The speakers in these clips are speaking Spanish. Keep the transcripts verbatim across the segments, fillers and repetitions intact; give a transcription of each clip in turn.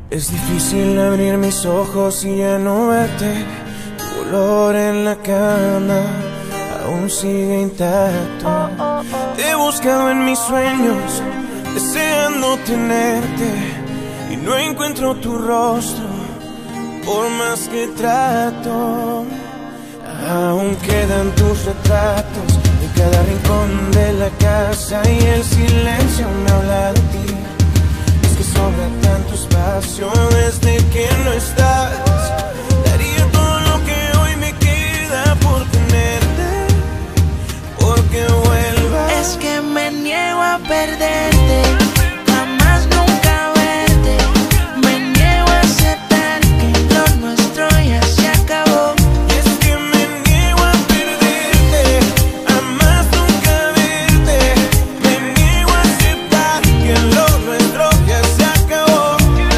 Es difícil abrir mis ojos y ya no verte. Tu olor en la cama aún sigue intacto. Te he buscado en mis sueños, deseando tenerte, y no encuentro tu rostro, por más que trato. Aún quedan tus retratos en cada rincón de la casa, y el silencio me habla de ti. Es que sobra tanto espacio desde que no estás. Daría todo lo que hoy me queda por tenerte, porque vuelvas. Es que me niego a perderte, jamás nunca verte. Me niego a aceptar que lo nuestro ya se acabó. Es que me niego a perderte, jamás nunca verte. Me niego a aceptar que lo nuestro ya se acabó.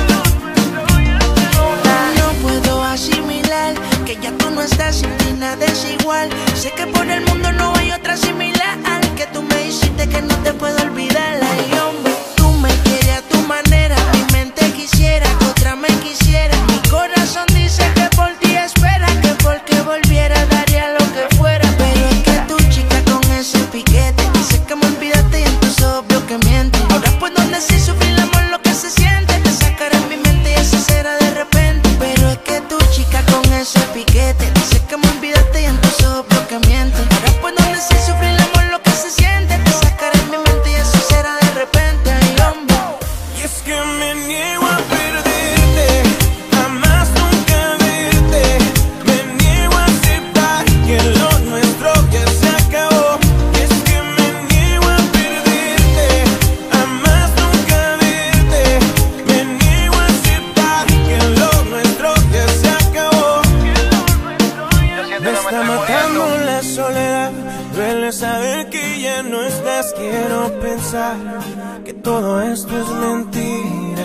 No puedo asimilar que ya tú no estás, sin ti nada es igual. Sé que por el mundo no hay otra similar, que tú me hiciste que no te puedo olvidar. Ay, hombre, tú me quieres a tu manera, mi mente quisiera que otra me quisiera. Mi corazón dice que por ti espera, que porque volviera daría lo que fuera. Pero es que tu chica con ese piquete dice que me olvidaste y entonces obvio que miente. Ahora puedo decir sufrir el amor lo que se siente, te sacaré en mi mente y eso será de repente. Pero es que tu chica con ese piquete dice que me olvidaste y entonces obvio que miente. Ahora puedo decir sufrir el amor lo que se siente, te sacaré en mi mente y eso será de repente. Ay, hombre. Y es que me niego a perderte, jamás nunca verte. Me niego a aceptar que lo nuestro ya se acabó. Y es que me niego a perderte, jamás nunca verte. Me niego a aceptar que lo nuestro ya se acabó. Me está matando la soledad, duele saber que ya no estás. Quiero pensar que todo esto es mentira,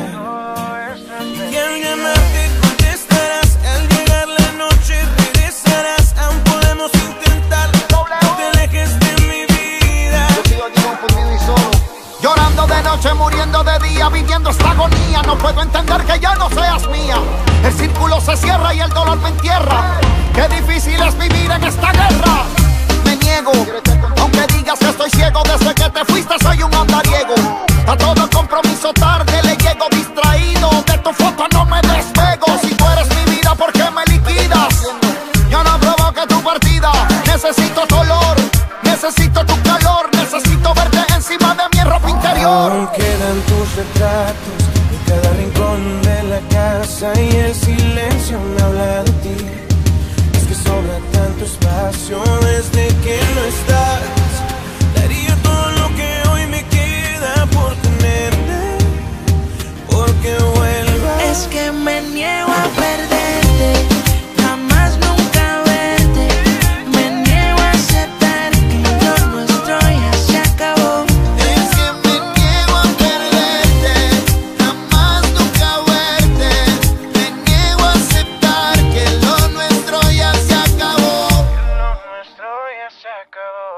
y que al llamarte contestarás. Al llegar la noche regresarás. Aún podemos intentar, no te alejes de mi vida. Yo sigo aquí confundido y solo, llorando de noche, muriendo de día, viviendo esta agonía. No puedo entender que ya no seas mía. El círculo se cierra y el dolor me entierra. Qué difícil es vivir en esta guerra. Me niego, aunque digas que estoy ciego. Desde que te fuiste soy un andariego. A todo compromiso tarde le llego, distraído. De tu foto no me despego. Si tú eres mi vida, ¿por qué me liquidas? Yo no provoqué tu partida. Necesito tu olor, necesito tu calor. Necesito verte encima de mi ropa interior. Aún quedan tus retratos en cada rincón de la casa, y el silencio me habla de ti. Es que sobra tanto espacio desde que no estás. Daría todo lo que hoy me queda por tenerte, porque vuelvas. Es que me niego a perderte, jamás nunca verte. Me niego a aceptar que lo nuestro ya se acabó. Es que me niego a perderte, jamás nunca verte. Me niego a aceptar que lo nuestro ya se acabó. Lo nuestro ya se acabó.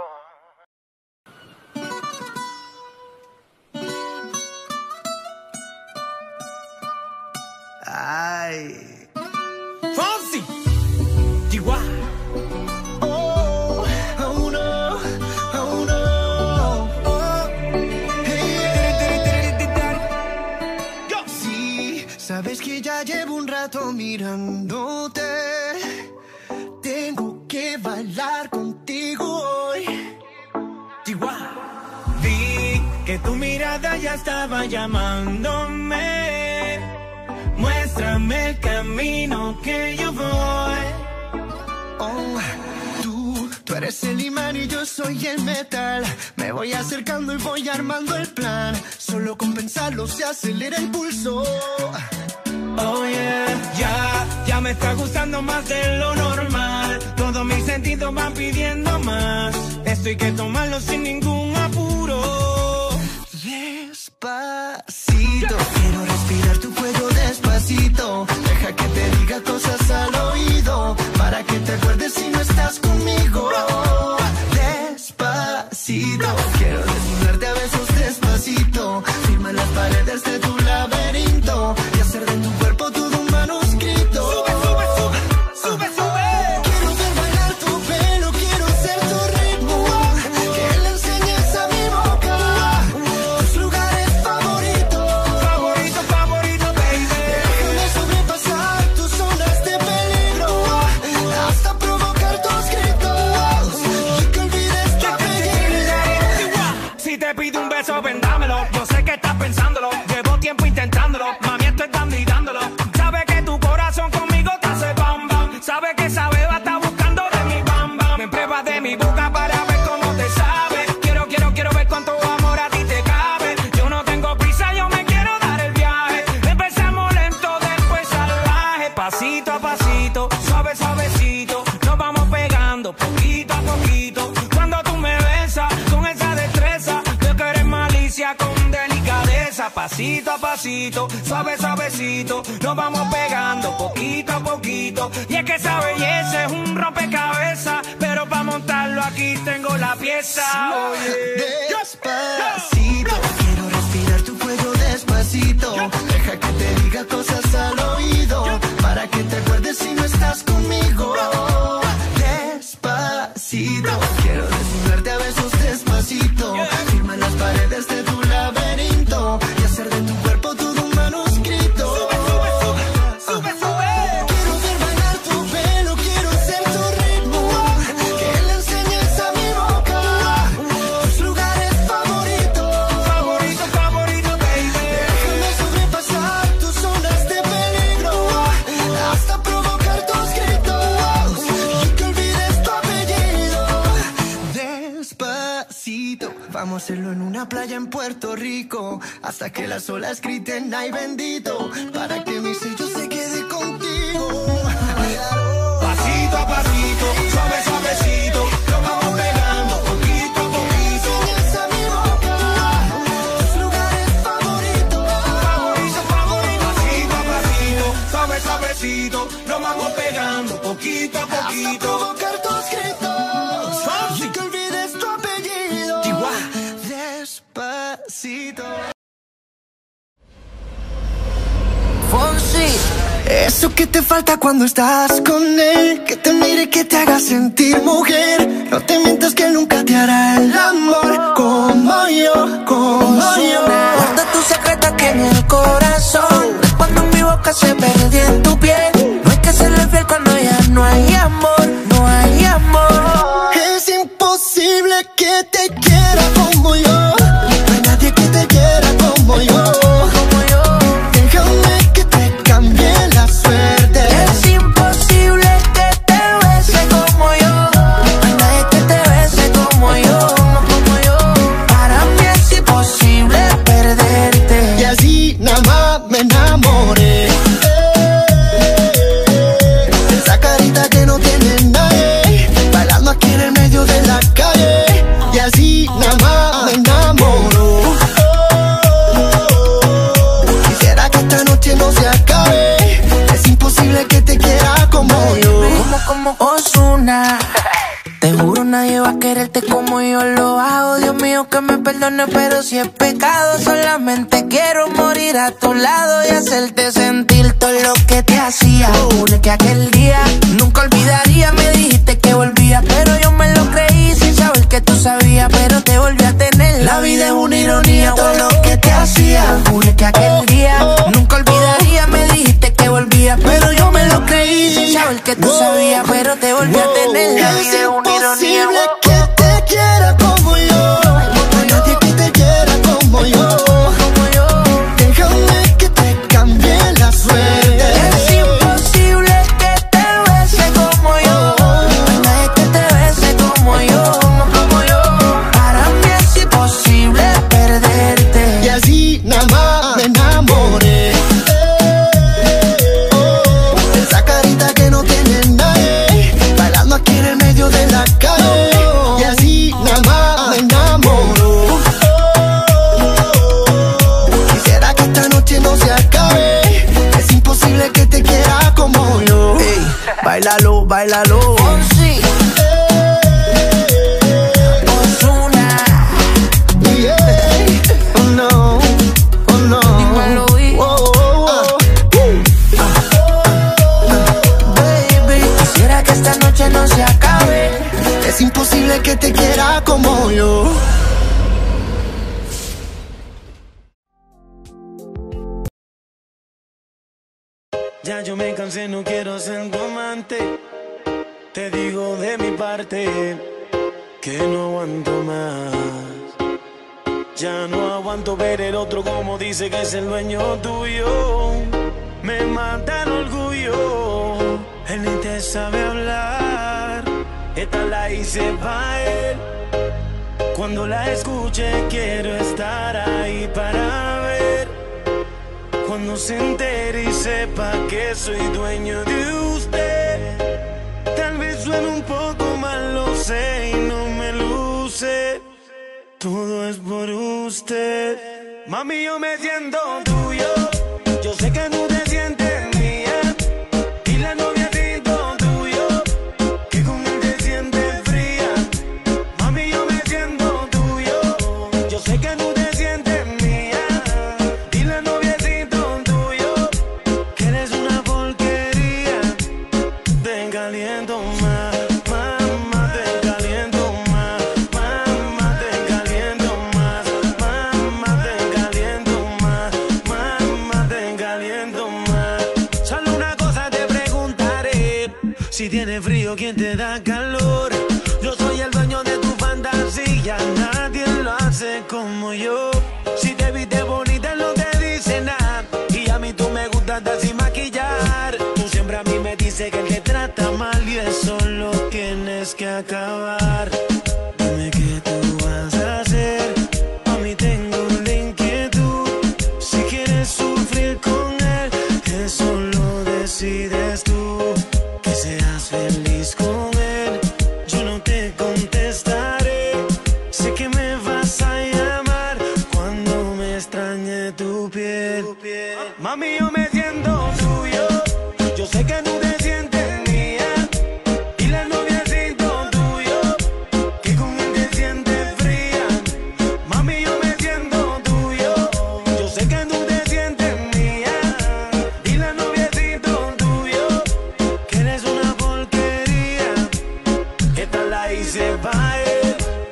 Ay. Fonsi. Chihuahua. Oh, oh no, oh no. Oh. Hey. Yo. Sí, sabes que ya llevo un rato mirándote. Tengo que bailar contigo hoy. Chihuahua. Vi que tu mirada ya estaba llamándome. Muéstrame el camino que yo voy. Oh, tú, tú eres el imán y yo soy el metal. Me voy acercando y voy armando el plan. Solo con pensarlo se acelera el pulso. Oh yeah, ya, ya me está gustando más de lo normal. Todos mis sentidos van pidiendo más. Esto hay que tomarlo sin ningún apuro. Despacito, quiero respirar tu cuello despacito. Deja que te diga cosas al oído, para que te acuerdes si no estás conmigo. Despacito, quiero desnudarte a besos despacito. Firma las paredes de tu laberinto y hacer de tu cuerpo tiempo intentándolo. Mami, estoy dando y dándolo. Sabe que tu corazón conmigo te hace bam bam. Sabe que esa beba está buscando de mi bam bam. Me pruebas de mi boca para ver cómo te sabe. Quiero, quiero, quiero ver cuánto amor a ti te cabe. Yo no tengo prisa, yo me quiero dar el viaje. Empezamos lento, después salvaje. Pasito a pasito, suave, suavecito. Nos vamos pegando poquito a poquito. Cuando tú me besas con esa destreza, yo que eres malicia con delicadeza. Pasito a pasito, suave, suavecito. Nos vamos pegando poquito a poquito. Y es que esa belleza es un rompecabezas, pero para montarlo aquí tengo la pieza. Oye, despacito, quiero respirar tu cuello despacito. Deja que te diga cosas al oído, para que te acuerdes si no estás conmigo. Despacito, quiero desnudarte a besos despacito. Firma las paredes de tu laberinto y hacer de tu cuerpo todo un manuscrito. sube, sube. Quiero ver bailar tu pelo, quiero ser tu ritmo, que le enseñes a mi boca tus lugares favoritos. Favorito, favorito, baby. Déjame sobrepasar tus zonas de peligro, hasta provocar tus gritos y que olvides tu apellido. Despacito, vamos a hacerlo en una playa en Puerto Rico, hasta que las olas griten ay bendito, para que mi sello se quede contigo. Pasito a pasito, suave, suavecito. Nos vamos pegando poquito a poquito. Enseñas a mi boca tus lugares favoritos. Favorito, favorito. Pasito a pasito, suave, suavecito. Nos vamos pegando poquito a Hasta poquito. provocar tus gritos y que olvides tu apellido. Despacito. Fonsi, Eso que te falta cuando estás con él, que te mire y que te haga sentir mujer. No te mientas que nunca te hará el amor como yo, como yo. guarda tu secreto aquí en el corazón. Cuando mi boca se perdía en tu piel, no hay que serle fiel cuando ya no hay amor, no hay amor. Es imposible que te quiera como yo. No hay nadie que te quiera como yo. Como yo, Déjame que te cambie la suerte. es imposible que te bese como yo. No hay nadie que te bese como yo, como yo. Para mí es imposible perderte. Y así nada más me enamoré. Esa carita que no tiene nadie, bailando aquí en el medio de la calle. Y así nada más me enamoro. Quisiera que esta noche no se acabe. Es imposible que te quiera como yo. Como, como Ozuna. Te juro nadie va a quererte como yo lo hago. Dios mío que me perdone, pero si es pecado, solamente quiero morir a tu lado y hacerte sentir todo lo que te hacía. Juro que aquel día nunca olvidaría. Me dijiste que volvías, pero yo me lo creí sin saber que tú sabías, pero te volví a tener. La vida es una ironía, todo lo que te hacía. Juro que aquel día nunca olvidaría. Me dijiste que volvías, pero yo me lo creí sin saber que tú sabías, pero te volví a tener. La vida es una ironía. Imposible que te quiera como yo. No hay nadie que te quiera como yo. Como yo, Déjame que te cambie la suerte. es imposible que te bese como yo. No hay nadie que te bese como yo, como yo. Para mí es imposible perderte. Y así nada más me enamoré. Esa carita que no tiene nadie, bailando aquí en el medio de la calle. Y así nada más me enamoro. Quisiera que esta noche no se acabe. Es imposible que te quiera como yo. Ey, bailalo, bailalo. Fonsi, Ozuna, Yeah. Oh no, oh no. dímelo, vi. Oh, oh, oh. Baby, quisiera que esta noche no se acabe. Es imposible que te quiera como yo. Ya yo me cansé, no quiero ser tu amante. Te digo de mi parte que no aguanto más. Ya no aguanto ver el otro como dice que es el dueño tuyo. Me mata el orgullo. Él ni te sabe hablar. Esta la hice pa' él. Cuando la escuche quiero estar ahí para ver. Cuando se entere y sepa que soy dueño de usted. Tal vez suene un poco mal, lo sé, y no me luce. Todo es por usted. Mami, yo me siento tuyo. Yo sé que tú te sientes mía. Y la novia siento tuyo, que con él te sientes fría. Mami, yo me siento tuyo. Yo sé que tú te sientes mía. Y la novia siento tuyo, que eres una porquería. Te caliento más. Si tienes frío, ¿quién te da calor? Yo soy el dueño de tu fantasía, nadie lo hace como yo. Si te viste bonita, no te dice nada. Y a mí tú me gustas hasta sin maquillar. Tú siempre a mí me dices que él te trata mal y eso lo tienes que acabar. Dime qué tú vas a hacer. A mí tengo la inquietud. Si quieres sufrir con él, eso lo decides tú. Que seas feliz con él, yo no te contestaré. Sé que me vas a llamar cuando me extrañe tu piel. Mami, yo me siento tuyo. Yo sé que tú te sientes mía. Y la novia siento tuyo, que con él te sientes fría. Mami, yo me siento tuyo. Yo sé que tú te sientes mía. Y la novia siento tuyo, que eres una porquería. Esta la hice pa' él.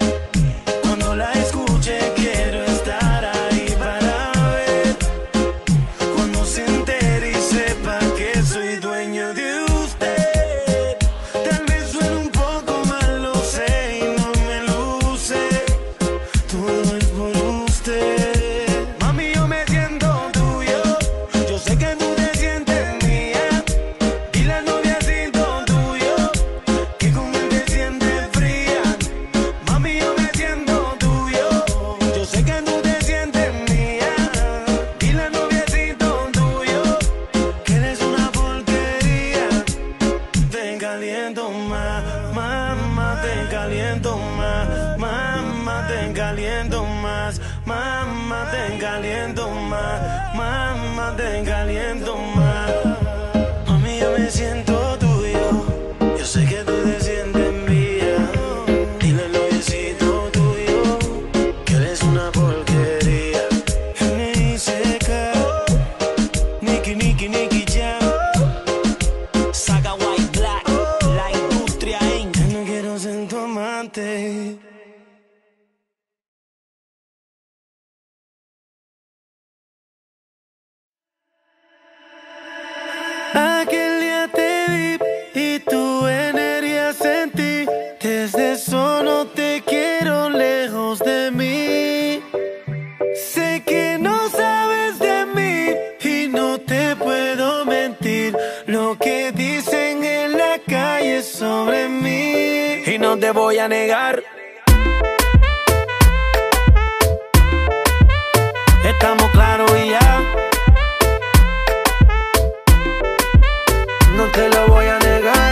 Cuando la escuche quiero estar ahí para ver. Cuando se entere y sepa que soy dueño de usted. Tal vez suene un poco mal, lo sé, y no me luce. Todo es por usted. Mami, yo me siento tuyo. Yo sé que tú te sientes mía. Y la novia siento tuyo, que con él te sientes fría. Mami, yo me siento tuyo. Yo sé que tú te sientes mía. Y la novia siento tuyo, que eres una porquería. Te caliento más, mamá, te caliento más. Mamá, te caliento más. Mamá, te caliento más. Mamá, te caliento más. Mami, yo me siento tuyo. Yo sé que tú te sientes mía. Dile al noviecito tuyo, que eres una porquería. N I C K, Nicky, Nicky, Nicky Jam, Saga White Black, la industria inc. Ya no quiero ser tu amante. Aquel día te vi y tu energía sentí. Desde eso no te quiero lejos de mí. Sé que no sabes de mí y no te puedo mentir. Lo que dicen en la calle sobre mí, y no te voy a negar. Estamos claros y ya. No te lo voy a negar.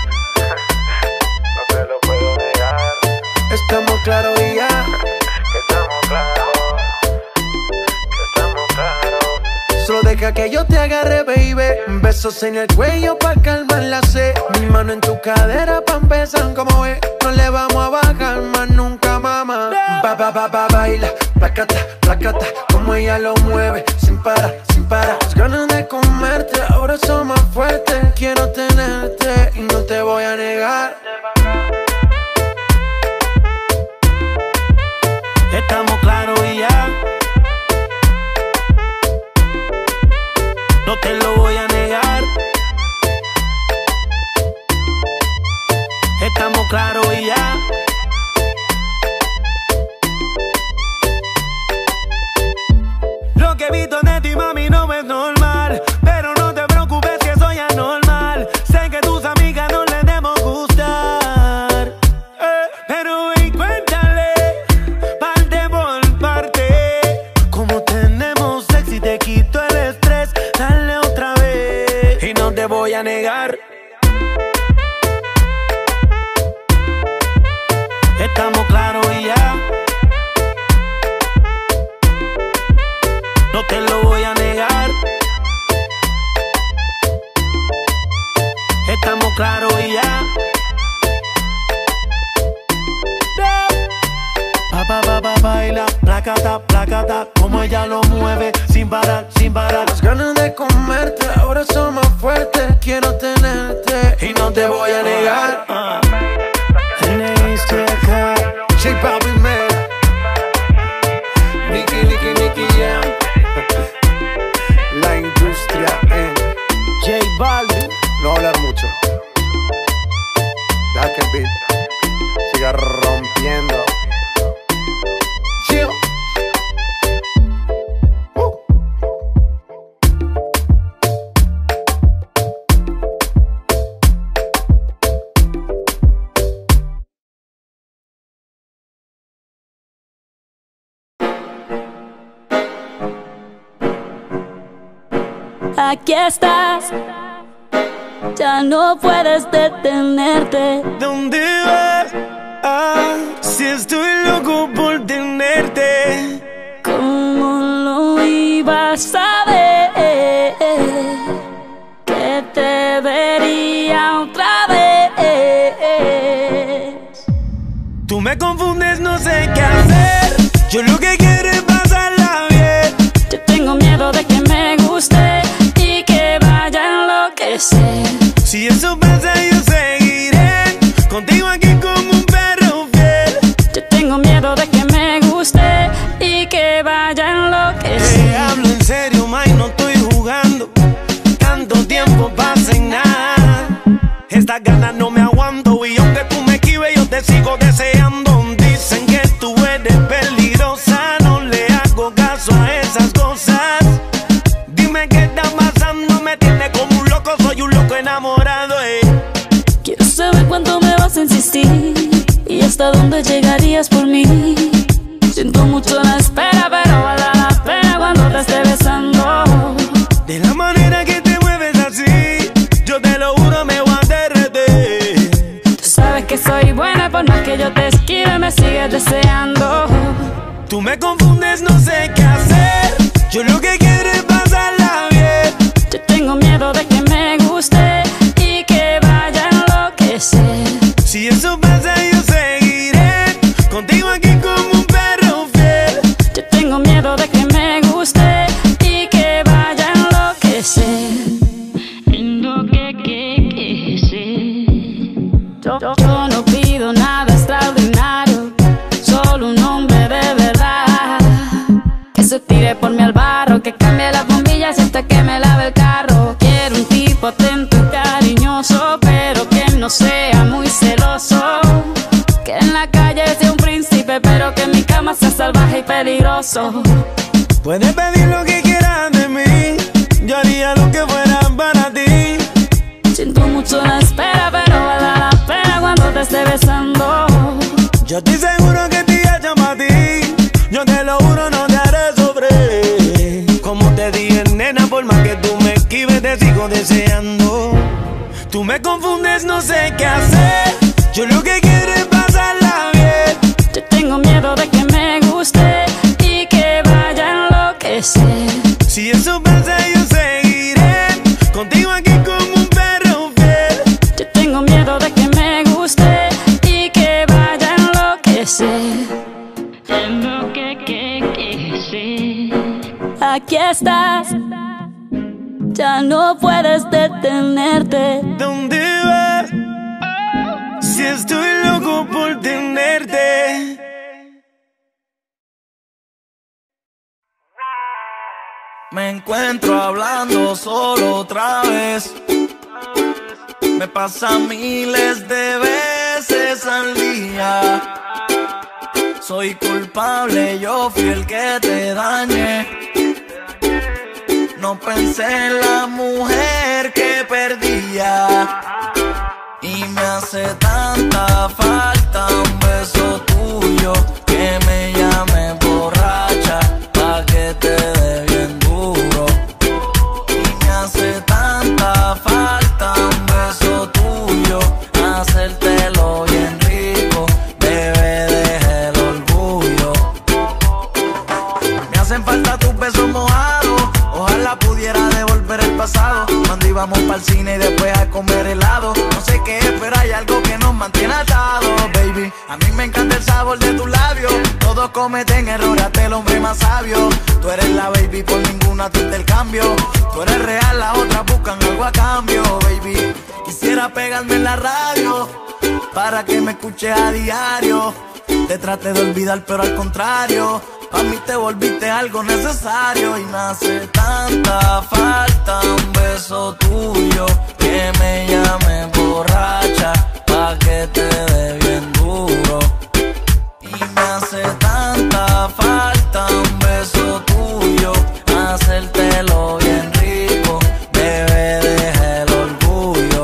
No te lo puedo negar. Estamos claros y ya. Que estamos claros. Que estamos claros. Solo deja que yo te agarre, baby. Besos en el cuello pa' calmar la sed. Mi mano en tu cadera pa' empezar como es. No le vamos a bajar más nunca, mamá. Ba, ba, ba, ba, baila, placata, placata. Como ella lo mueve, sin parar, sin parar. Las ganas de comerte, ahora son más fuertes. Quiero tenerte y no te voy a negar. Estamos claros y ya. No te lo voy a negar. Estamos claros y ya. de ti, mami, no es normal. Pero no te preocupes que soy anormal. Sé que tus amigas no les debemos gustar, eh, pero ven, cuéntale, parte por parte. Como tenemos sexo y te quito el estrés, dale otra vez. Y no te voy a negar, estamos claros y ya. No te lo voy a negar, estamos claros y ya. Pa, pa, pa, pa, baila, placata, placata, como ella lo mueve, sin parar, sin parar. Las ganas de comerte ahora son más fuertes. Quiero tenerte Y no te voy a negar. uh. J Balvin, man. Nicky, Nicky, Nicky Jam. La industria en J Balvin. no hablar mucho. Deja que el beat siga rompiendo. Chill. Uh. Aquí estás, ya no puedes detenerte. ¿Dónde vas? Ah, si estoy loco por tenerte. ¿Cómo lo ibas a ver? Que te vería otra vez. Tú me confundes, no sé qué hacer. Yo lo que quiero es pasarla bien. Yo tengo miedo de que me guste y que vaya a enloquecer. Si eso pasa yo seguiré contigo aquí como un perro fiel. Yo tengo miedo de que me guste y que vaya a enloquecer. Te hablo en serio, May, no estoy jugando. Tanto tiempo pasa en nada. Estas ganas no me aguanto y aunque tú me esquives yo te sigo deseando. Dicen que tú eres peligrosa, no le hago caso a esas cosas. Dime qué está pasando, me tiene como un loco, soy un loco enamorado, eh. Quiero saber cuánto me vas a insistir y hasta dónde llegarías por mí. Siento mucho la espera, pero vale la pena cuando te esté besando. De la manera que te mueves así, yo te lo juro me voy a derretir. Tú sabes que soy buena, por más que yo te esquive me sigues deseando. Tú me confundes, no sé qué hacer. Yo lo que quiero es pasarla bien. Yo tengo miedo de que me guste y que vaya a enloquecer. Si eso pasa yo seguiré contigo aquí como un perro fiel. Yo tengo miedo de que me guste y que vaya a enloquecer. Yo, yo, yo no pido nada extraordinario, solo un hombre de verdad que se tire por mí al barro, que cambie las bombillas hasta que me lave el carro. Quiero un tipo atento y cariñoso, pero que no sea muy celoso. Que en la calle sea un príncipe, pero que en mi cama sea salvaje y peligroso. Puedes pedir lo que quieras de mí, yo haría lo que fuera para ti. Siento mucho la espera, pero vale la pena cuando te esté besando. Yo estoy seguro que te llama a ti, yo te lo juro no te haré sufrir. Como te dije, nena, por más que tú me esquives te sigo deseando. Tú me confundes, no sé qué hacer. Yo lo que quiero es pasarla bien. Yo tengo miedo de que me guste y que vaya a enloquecer. Si eso pasa yo seguiré contigo aquí como un perro fiel. Yo tengo miedo de que me guste y que vaya a enloquecer. Aquí estás, ya no puedes detenerte. ¿Dónde vas? Si estoy loco por tenerte. Me encuentro hablando solo otra vez. Me pasa miles de veces al día. Soy culpable, yo fui el que te dañé. no pensé en la mujer que perdía. Y me hace tanta falta un beso tuyo, que me llame borracha pa' que te dé bien duro. Y me hace tanta falta un beso tuyo, hacértelo bien rico, bebé, deja el orgullo. Me hacen falta tus besos mojados, ojalá pudiera devolver el pasado, cuando íbamos pa'l cine y después a comer helado. No sé qué es, pero hay algo que nos mantiene atados, baby. A mí me encanta el sabor de tus labios, todos cometen errores, hasta el hombre más sabio. Tú eres la baby, por ninguna te intercambio. Tú eres real, las otras buscan algo a cambio, baby. Quisiera pegarme en la radio para que me escuches a diario. Te traté de olvidar, pero al contrario, pa' mí te volviste algo necesario. Y me hace tanta falta un beso tuyo, que me llame borracha pa' que te dé bien duro. Y me hace tanta falta un beso tuyo, hacértelo bien rico, bebé, deja el orgullo.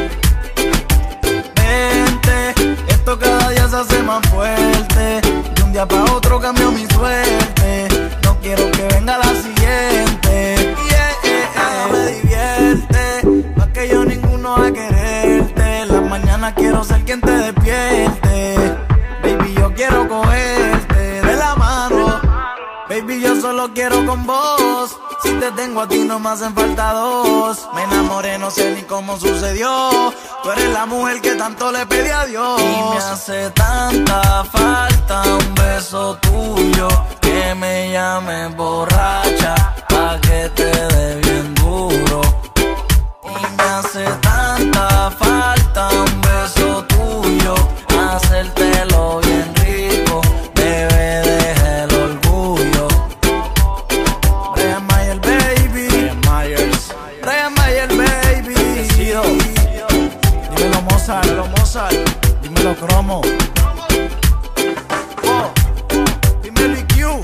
Vente, esto cada día se hace más fuerte, de un día pa' otro cambió mi suerte. No quiero que venga la siguiente. Yeah, yeah, yeah. Me divierte, más que yo ninguno va a quererte. En las mañanas quiero ser quien te despierte. Baby, yo quiero cogerte de la mano. Baby, yo solo quiero con vos. Si te tengo a ti no me hacen falta dos. Me enamoré, no sé ni cómo sucedió. Tú eres la mujer que tanto le pedí a Dios. Y me hace tanta falta un beso tuyo, que me llame borracha pa' que te dé bien duro. Y me hace tanta falta un beso tuyo, hacértelo bien rico, bebé, deja el orgullo. Brian Mayer, baby. Brian Myers. Brian Mayer, baby. Decido. Dímelo Mozart, dímelo Mozart. Dímelo Cromo. Oh. Dímelo I Q.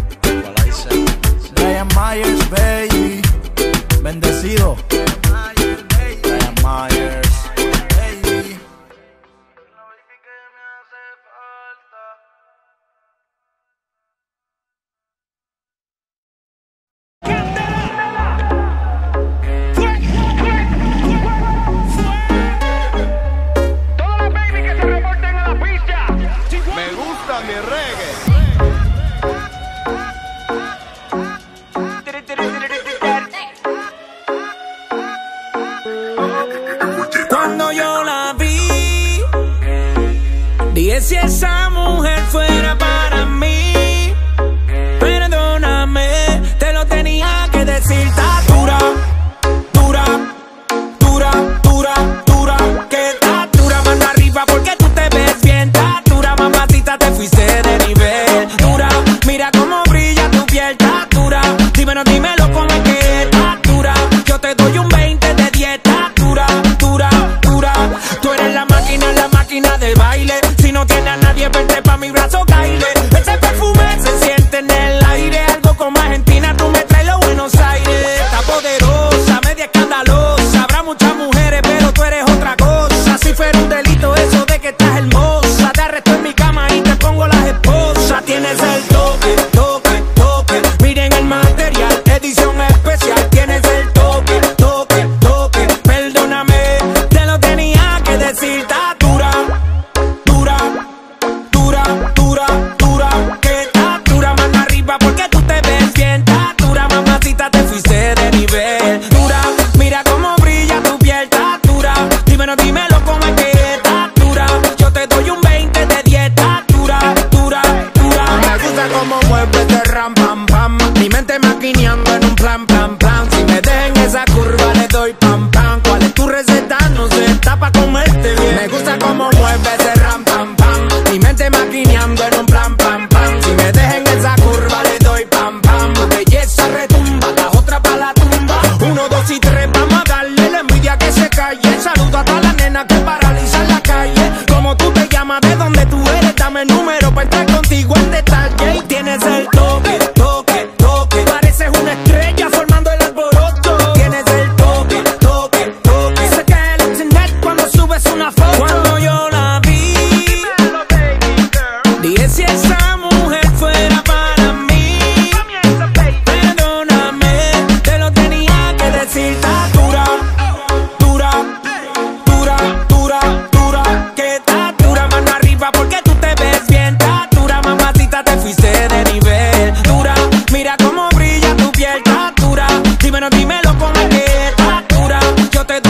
Brian Myers, baby. Bendecido. Brian Myers, baby. Me gusta mi reggae. Cuando yo la vi, dije si esa mujer fuera para mí. Perdóname, te lo tenía que decir. Está dura, dura, dura, dura, dura. Que está dura, mano arriba porque tú te ves bien. Está dura, mamacita, te fuiste de nivel. Dura, mira cómo brilla tu piel. Está dura, dímelo, dímelo cómo es que está dura. Yo te doy un veinte de dieta. Dura, dura, dura. Tú eres la máquina, la máquina del baile. Si no tienes a nadie, vente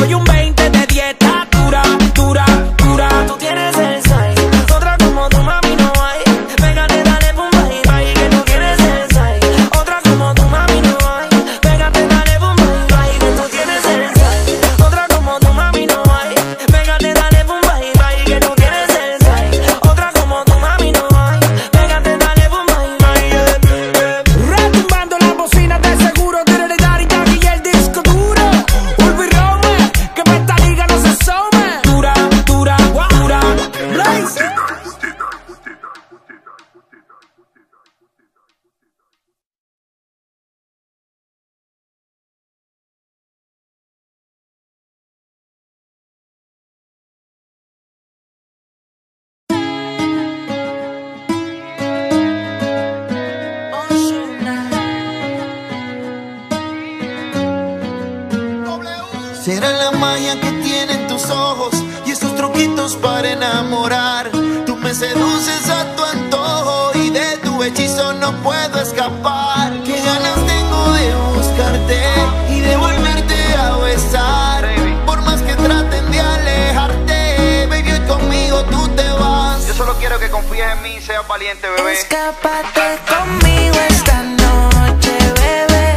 Soy un veinte de dieta dura, dura, dura. Tú tienes el size, otra como tu mami no hay. Pégate, dale pum, bye, bye, que tú tienes el size. Otra como tu mami no hay. Pégate, dale pum, bye, bye, que tú tienes el size. Otra como tu mami no hay. Pégate, dale pum, bye, bye, que tú tienes el size. Otra como tu mami no hay. Pégate, dale pum, bye, bye, yeah, yeah. Retumbando las bocinas de seguro, tiene Daddy Yankee y el disco duro. Ulvi Rome, que pa' esta liga no se asome. Dura, dura, dura, Blaze. Será la magia que tienen tus ojos y esos truquitos para enamorar. Tú me seduces a tu antojo y de tu hechizo no puedo escapar. Qué ganas tengo de buscarte y de volverte a besar. Por más que traten de alejarte, baby, hoy conmigo tú te vas. Yo solo quiero que confíes en mí y seas valiente, bebé. Escápate conmigo esta noche, bebé.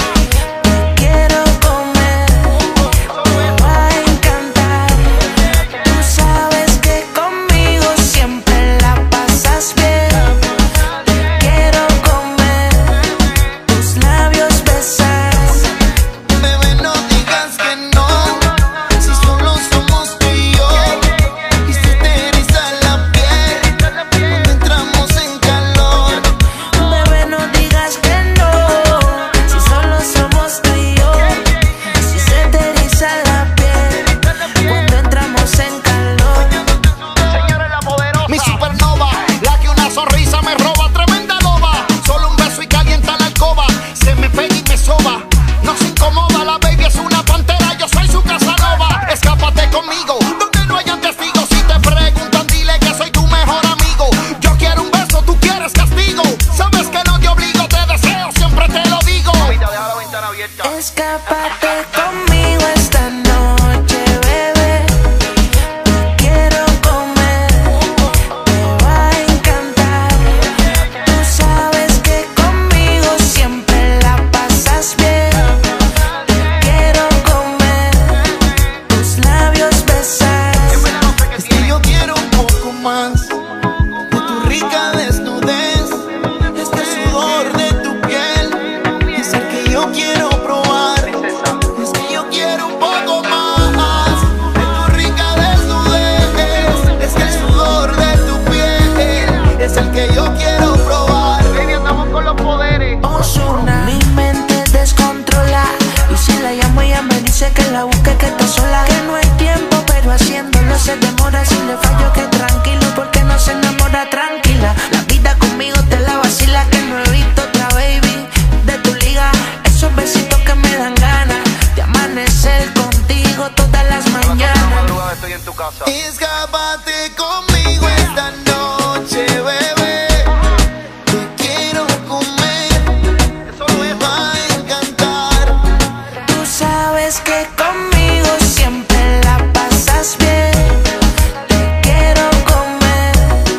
Te quiero comer, me va a encantar. Tú sabes que conmigo siempre la pasas bien. Te quiero comer, tus labios besar. Bebé, no digas que no, si solo somos tú y yo. Y se te eriza la piel cuando entramos en calor. Bebé, no digas que no, si solo somos tú y yo. Si se te eriza la piel cuando entramos en calor. Señores, la poderosa. Mi supernova, la que una sonrisa me roba, tremenda loba. Solo un beso y calienta la alcoba, se me pega y me soba. No se incomoda, la baby es una pantera, yo soy su Casanova. Escápate conmigo, donde no hayan testigos. Si te preguntan, dile que soy tu mejor amigo. Yo quiero un beso, tú quieres castigo. Sabes que no te obligo, te deseo, siempre te lo digo. Mamita, deja la ventana abierta. Escápate conmigo esta noche, bebé. Te quiero comer, me va a encantar. Tú sabes que conmigo siempre la pasas bien. Te quiero comer, tus labios besar. Es que yo quiero un poco más de tu rica desnudez. Es que el sudor de tu piel es el que yo quiero probar. Es que yo quiero un poco más de tu rica desnudez. Es que el sudor de tu piel es el que yo quiero probar. Baby, andamos con los poderes. Ozuna. Mi mente descontrola y si la llamo ella me dice que la busque, que está sola. Que no hay tiempo pero haciéndolo se demora. Si le fallo que tranquilo porque no se enamora tranquila. La vida conmigo te la vacila, que no he visto otra baby de tu liga. Esos besitos que me dan ganas de amanecer contigo todas las A las mañanas. madrugada estoy en tu casa. Escápate conmigo esta noche, bebé. Te quiero comer, me va a encantar. Tú sabes que conmigo siempre la pasas bien. Te quiero comer,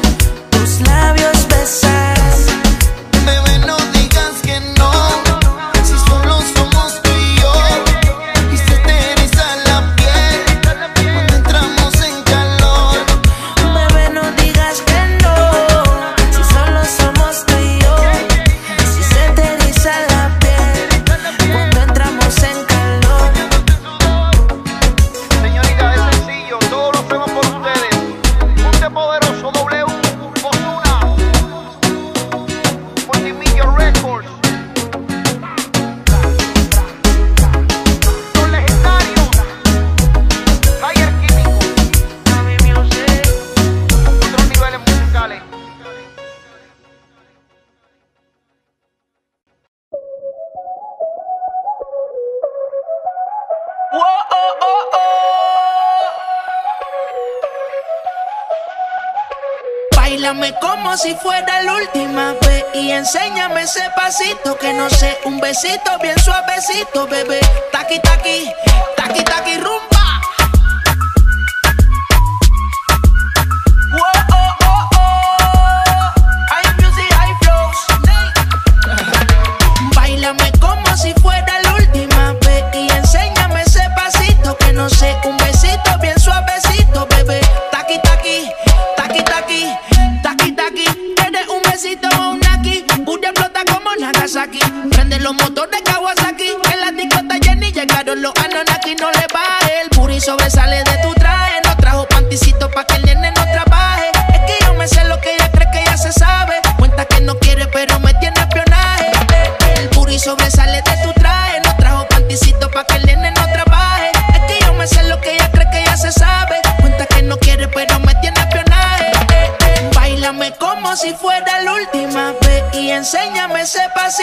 tus labios besar. Bebé, no digas que no, si solo somos tú y yo. Y se te eriza la piel cuando entramos en calor. Bebé, no digas que no, si solo somos tú y yo. Si se te eriza la piel cuando entramos en calor. Señorita, es sencillo, todo lo hacemos por ustedes. Ponte poderoso, W, Ozuna, Multimillion Records. Los legendarios, Flyer Químico, otros niveles musicales. Báilame como si fuera la última vez y enséñame ese pasito que no sé, un besito bien suavecito, bebé. Taqui taqui, taqui taqui rumba.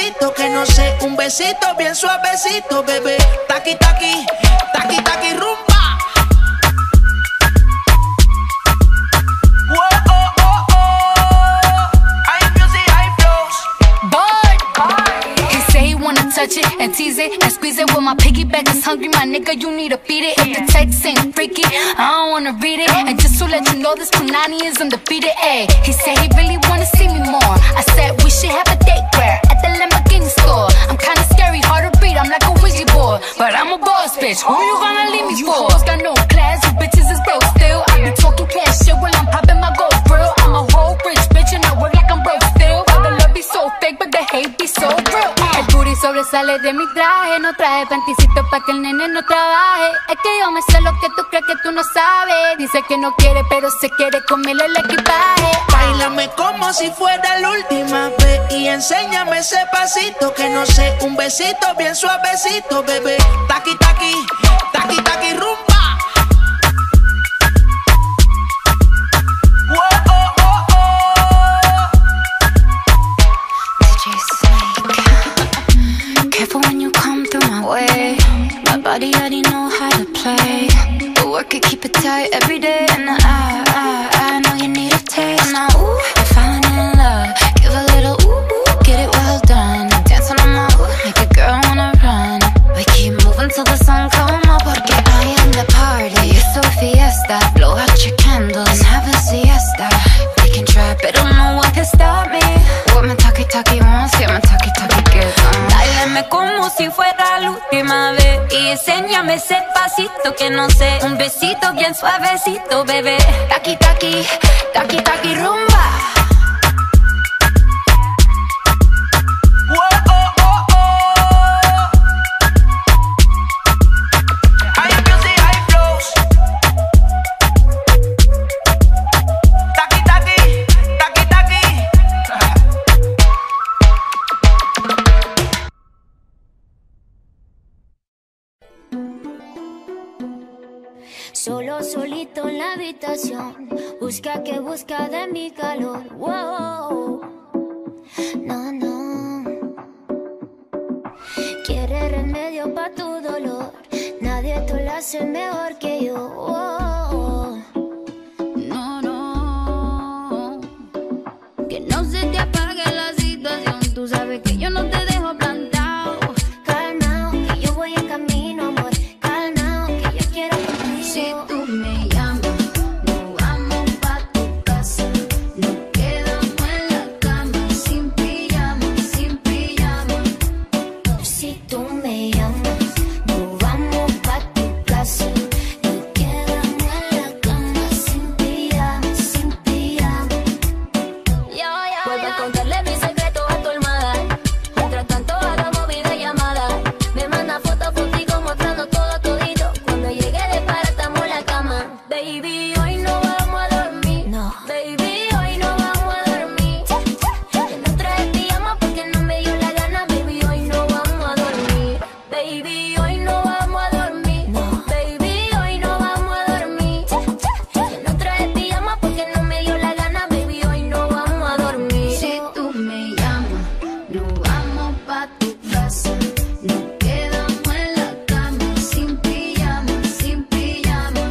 pasito, que no sé, un besito bien suavecito, bebé. Taqui, taqui, taqui, taqui, rumba. Whoa, oh, oh, oh. High music, high flows. Boy, he say he wanna touch it and tease it and squeeze it. Well, my piggyback is hungry, my nigga, you need to feed it. If the text ain't freaky, I don't wanna read it. And just to let you know, this Punani is undefeated. Ay, he said he really wanna see me more. I said we should have a date where at the Lamborghini store. I'm kinda scary, hard to read, I'm like a Ouija board, but I'm a boss bitch. Who you gonna leave me for? Hoes got no class, you bitches is broke still. I be talking cash shit while I'm popping my gold grill. I'm a whole rich bitch and I work like I'm broke still. But the love be so fake, but the hate be so real. El booty sobresale de mi traje, no traje panticito pa' que el nene no trabaje. Es que yo me sé lo que tú crees que tú no sabes. Dice que no quiere, pero se quiere comerle el equipaje. Báilame como si fuera la última vez y enséñame ese pasito, que no sé, un besito bien suavecito, bebé. Taqui, taqui, taqui, taqui, rumba. Whoa, oh, oh, oh. D J Snake, careful when you come through my way. My body already know how to play. The work it, keep it tight every day. And I, I, I know you need a taste. Now, ooh, I'm falling in love. Give a little ooh, ooh, get it well done. Dancing on my ooh, make a girl wanna run. We keep moving till the sun come up. Porque I am the party, it's a fiesta. Blow out your candles and have a siesta. We can try, but no one can stop me. What my talkie talkie wants, get my talkie talkie gets on. Báilame como si fuera la última vez y enséñame ese pasito, que no sé, un besito bien suavecito, bebé. Taqui taqui, taqui taqui rumba. Whoa, oh, oh, oh. High music, high flows. Taqui, taqui, taqui, taqui. Solo solito en la habitación, busca que busca de mi calor. Wow. No, no. Quiere remedio pa' tu dolor, nadie te lo hace mejor que yo. Wow. No, no. Que no se te apague la situación. Tú sabes que yo no te dejo plantado. Calmao, que yo voy en camino, amor. Calmao, que yo quiero contigo. Si tú me llamas, nos vamos pa' tu casa. Nos quedamos en la cama, sin pijama, sin pijama. Si tú me llamas, nos vamos pa' tu casa. Nos quedamos en la cama, sin pijama, sin pijama. Yo, yo, vuelvo a contarle mi secreto a tu almohada. Mientras tanto hagamos videollamada. Me manda fotos, fotico mostrando todo todito. Cuando llegue de para estamos en la cama. Baby, hoy no vamos a dormir. No. Baby, hoy no vamos a dormir. Que no traje pijama porque no me dio la gana. Baby, hoy no vamos a dormir. Baby, hoy no vamos a dormir. No. Baby, hoy no vamos a dormir. Que no traje pijama porque no me dio la gana. Baby, hoy no vamos a dormir. Si tú me llamas, nos vamos pa' tu casa. Nos quedamos en la cama, sin pijama, sin pijama.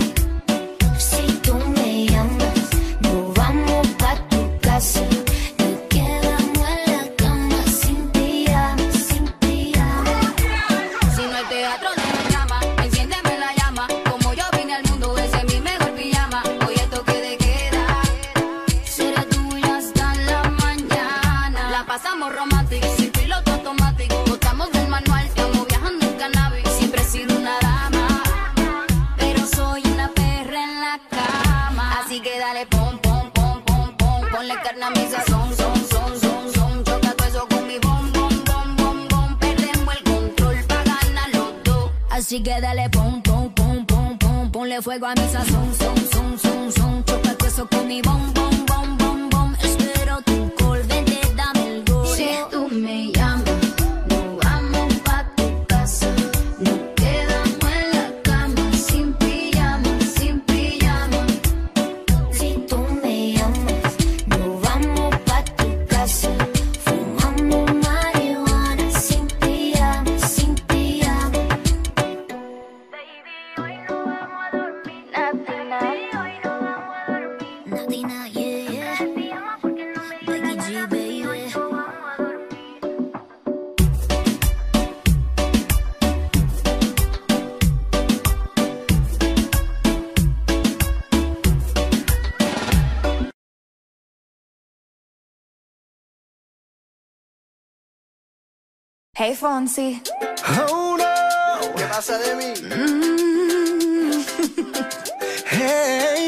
Si tú me llamas, nos vamos pa' tu casa. Nos quedamos en la cama, sin pijama, sin pijama. Si no hay teatro, no me llama. Enciéndeme la llama. Como yo vine al mundo, ese es mi mejor pijama. Hoy es toque de queda. Seré tuya hasta la mañana. La pasamos romántica, sin piloto automático. Botamos del manual, estamos viajando en cannabis. Siempre he sido una dama, pero soy una perra en la cama. Así que dale pom, pom, pom, pom, pom. Ponle carne a mi sazón, son, son, son, son. Choca todo eso con mi bom, bom, bom, bom, bom. Perdemos el control pa' ganar los dos. Así que dale pom, pom, pom, pom, pom. Ponle fuego a mi sazón, son, son, son, son. Choca todo eso con mi bom, bom, bom, bom, bom. Espero tu call, vente, dame el gol. Si tú me llamas, nos vamos pa' tu casa. Nos quedamos en la cama, sin pijama, sin pijama. Si tú me llamas, nos vamos pa' tu casa. Fumamos marihuana. Hey, Fonsi. Oh no. ¿Qué pasa de mí? Mm. Hey,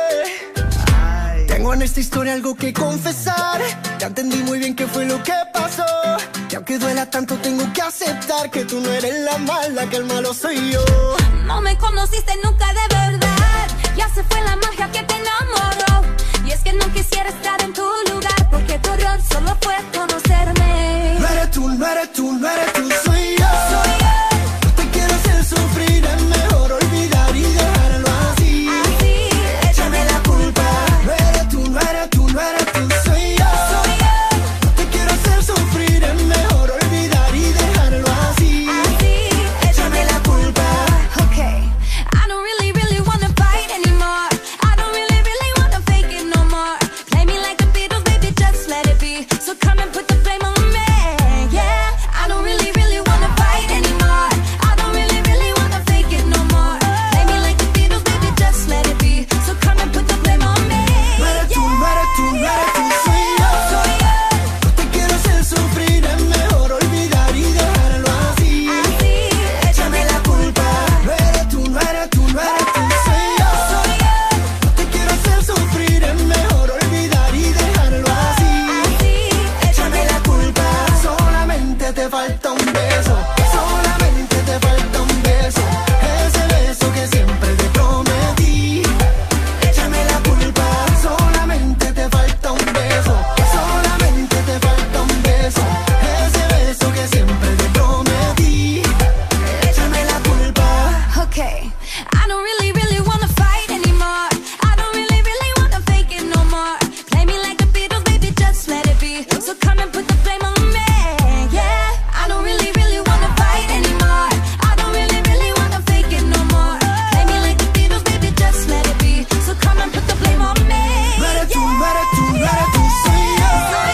yeah. Tengo en esta historia algo que confesar. Ya entendí muy bien qué fue lo que pasó. Y aunque duela tanto, tengo que aceptar que tú no eres la mala, que el malo soy yo. No me conociste nunca de verdad. Ya se fue la magia que te enamoró. Y es que no quisiera estar en tu lugar, porque tu error solo fue conocerme. No eres tú, no eres tú, no eres tú, soy yo. Soy yo. No te quiero hacer sufrir, es mejor olvidar y dejarlo así. Así, échame la culpa. No eres tú, no eres tú, no eres tú, soy yo. Soy yo. No te quiero hacer sufrir, es mejor olvidar y dejarlo así. Así, échame la culpa. Okay, I don't really, really wanna fight anymore. I don't really, really wanna fake it no more. Play me like the Beatles, baby, just let it be. So come and put the blame on me, yeah. I don't really, really wanna fight anymore. I don't really, really wanna fake it no more. Play me like the Beatles, baby, just let it be. So come and put the blame on me, No eres tú, no eres tú, no eres tú, soy yo. Soy yo. No te quiero hacer sufrir, es mejor olvidar y dejarlo así. Así, échame la culpa. No eres tú, no eres tú, no eres tú, soy yo. soy yo. No te quiero hacer sufrir, es mejor olvidar y dejarlo así. Así, Échame la culpa. Solamente te falta un beso. Solamente te falta un beso. Ese beso que siempre te prometí. Échame la culpa. Solamente te falta un beso. Solamente te falta un beso. Ese beso que siempre te prometí. Échame la culpa. Okay, I don't really, really wanna fight anymore. I don't really, really wanna fake it no more. Play me like the Beatles, baby, just let it be. So come and put the blame on me, yeah. I don't really, really wanna fight anymore. I don't really, really wanna fake it no more. Play me like the Beatles, baby, just let it be. So come and put the blame on me, No eres tú, no eres tú, no eres tú, soy yo.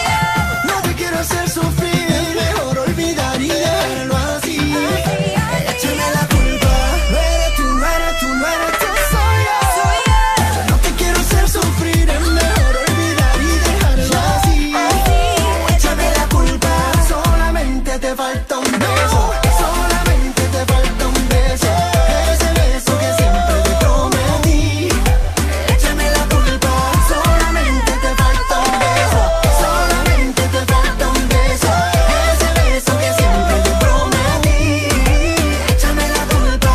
No te quiero hacer sufrir, es mejor olvidar y dejarlo así. Échame la culpa. No eres tú, no eres tú, no eres tú, soy yo. No te quiero hacer sufrir, es mejor olvidar y dejarlo así. Échame la culpa. Solamente te falta un beso. Solamente te falta un beso. Ese beso que siempre te prometí. Échame la culpa. Solamente te falta un beso. Solamente te falta un beso. Ese beso que siempre te prometí. Échame la culpa.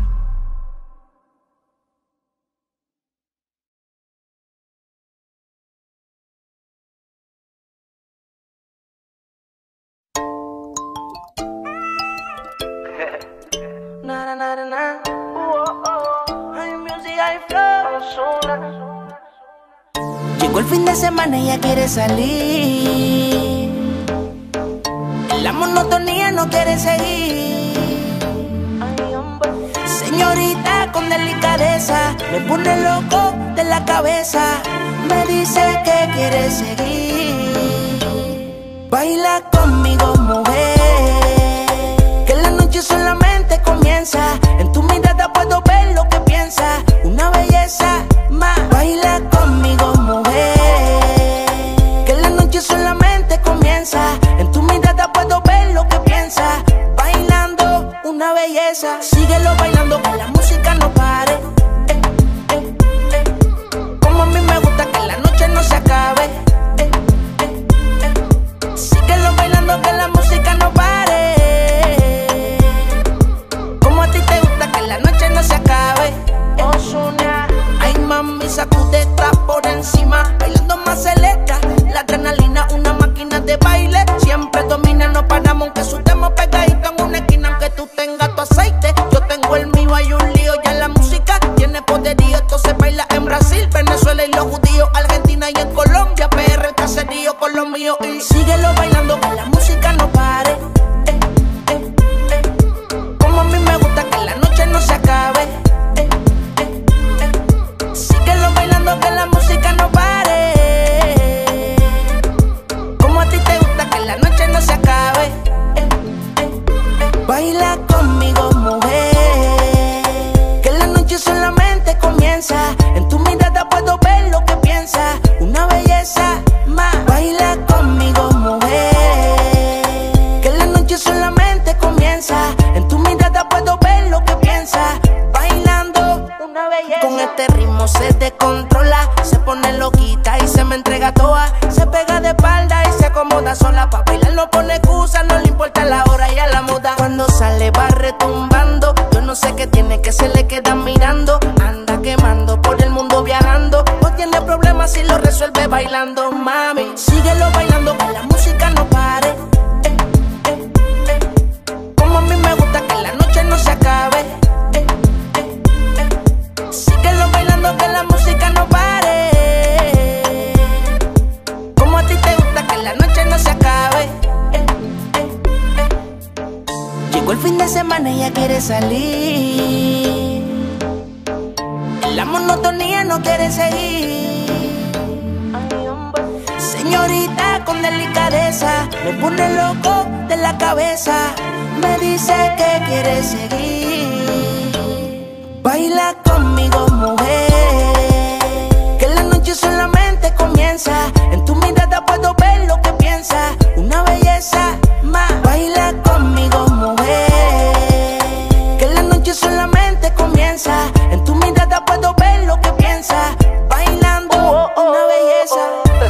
Na na na na na. Uh, oh, oh. Hay music, hay flow. Ozuna. Llegó el fin de semana y ella quiere salir. La monotonía no quiere seguir. Señorita con delicadeza me pone loco de la cabeza. Me dice que quiere seguir. Baila conmigo, mujer, que la noche solamente comienza. En tu mirada puedo ver lo que piensas. Una belleza más. Baila conmigo, mujer, que la noche solamente comienza. En tu mirada puedo ver lo que piensas. Bailando, una belleza. Síguelo bailando, que la música no pare. Eh, eh, eh. Como a mí me gusta que la noche no se acabe. Eh, eh, eh. Síguelo bailando, que la música no pare. Como a ti te gusta que la noche no se acabe. Ozuna. Ay, mami, sacudeta por encima. Bailando más acelera. La adrenalina, una máquina de baile. Siempre domina, no paramos aunque sudemos pegaditos en una esquina. Aunque tú tengas tu aceite, yo tengo el mío. Hay un lío, ya la música tiene poderío. Esto se baila en Brasil, Venezuela y los judíos, Argentina y en Colombia, P R, el caserío con los míos. Y síguelo bailando, que la música no pare. Eh, eh, eh. Como a mí me gusta que la noche no se acabe. Eh, eh, eh. Síguelo bailando, que la música no pare. Como a ti te gusta que la noche no se acabe. Eh, eh, eh. Baila conmigo, mujer, que la noche solamente comienza. En tu mirada puedo ver lo que piensas. Una belleza más. Baila conmigo, mujer, que la noche solamente no sé qué tiene que se le queda mirando. Anda quemando por el mundo viajando. No tiene problemas si lo resuelve bailando. Mami, síguelo bailando, que la música no pare. Eh, eh, eh. Como a mí me gusta que la noche no se acabe. Eh, eh, eh. Síguelo bailando, que la música no pare. Como a ti te gusta que la noche no se acabe. Eh, eh, eh. Llegó el fin de semana y ella quiere salir. La monotonía no quiere seguir. Señorita con delicadeza, me pone loco de la cabeza. Me dice que quiere seguir. Baila conmigo, mujer, que la noche solamente comienza. En tu mirada puedo ver lo que piensas. Una belleza más. Baila conmigo, mujer, que la noche solamente comienza. En tu mirada puedo ver lo que piensas. Bailando, oh, oh, una belleza.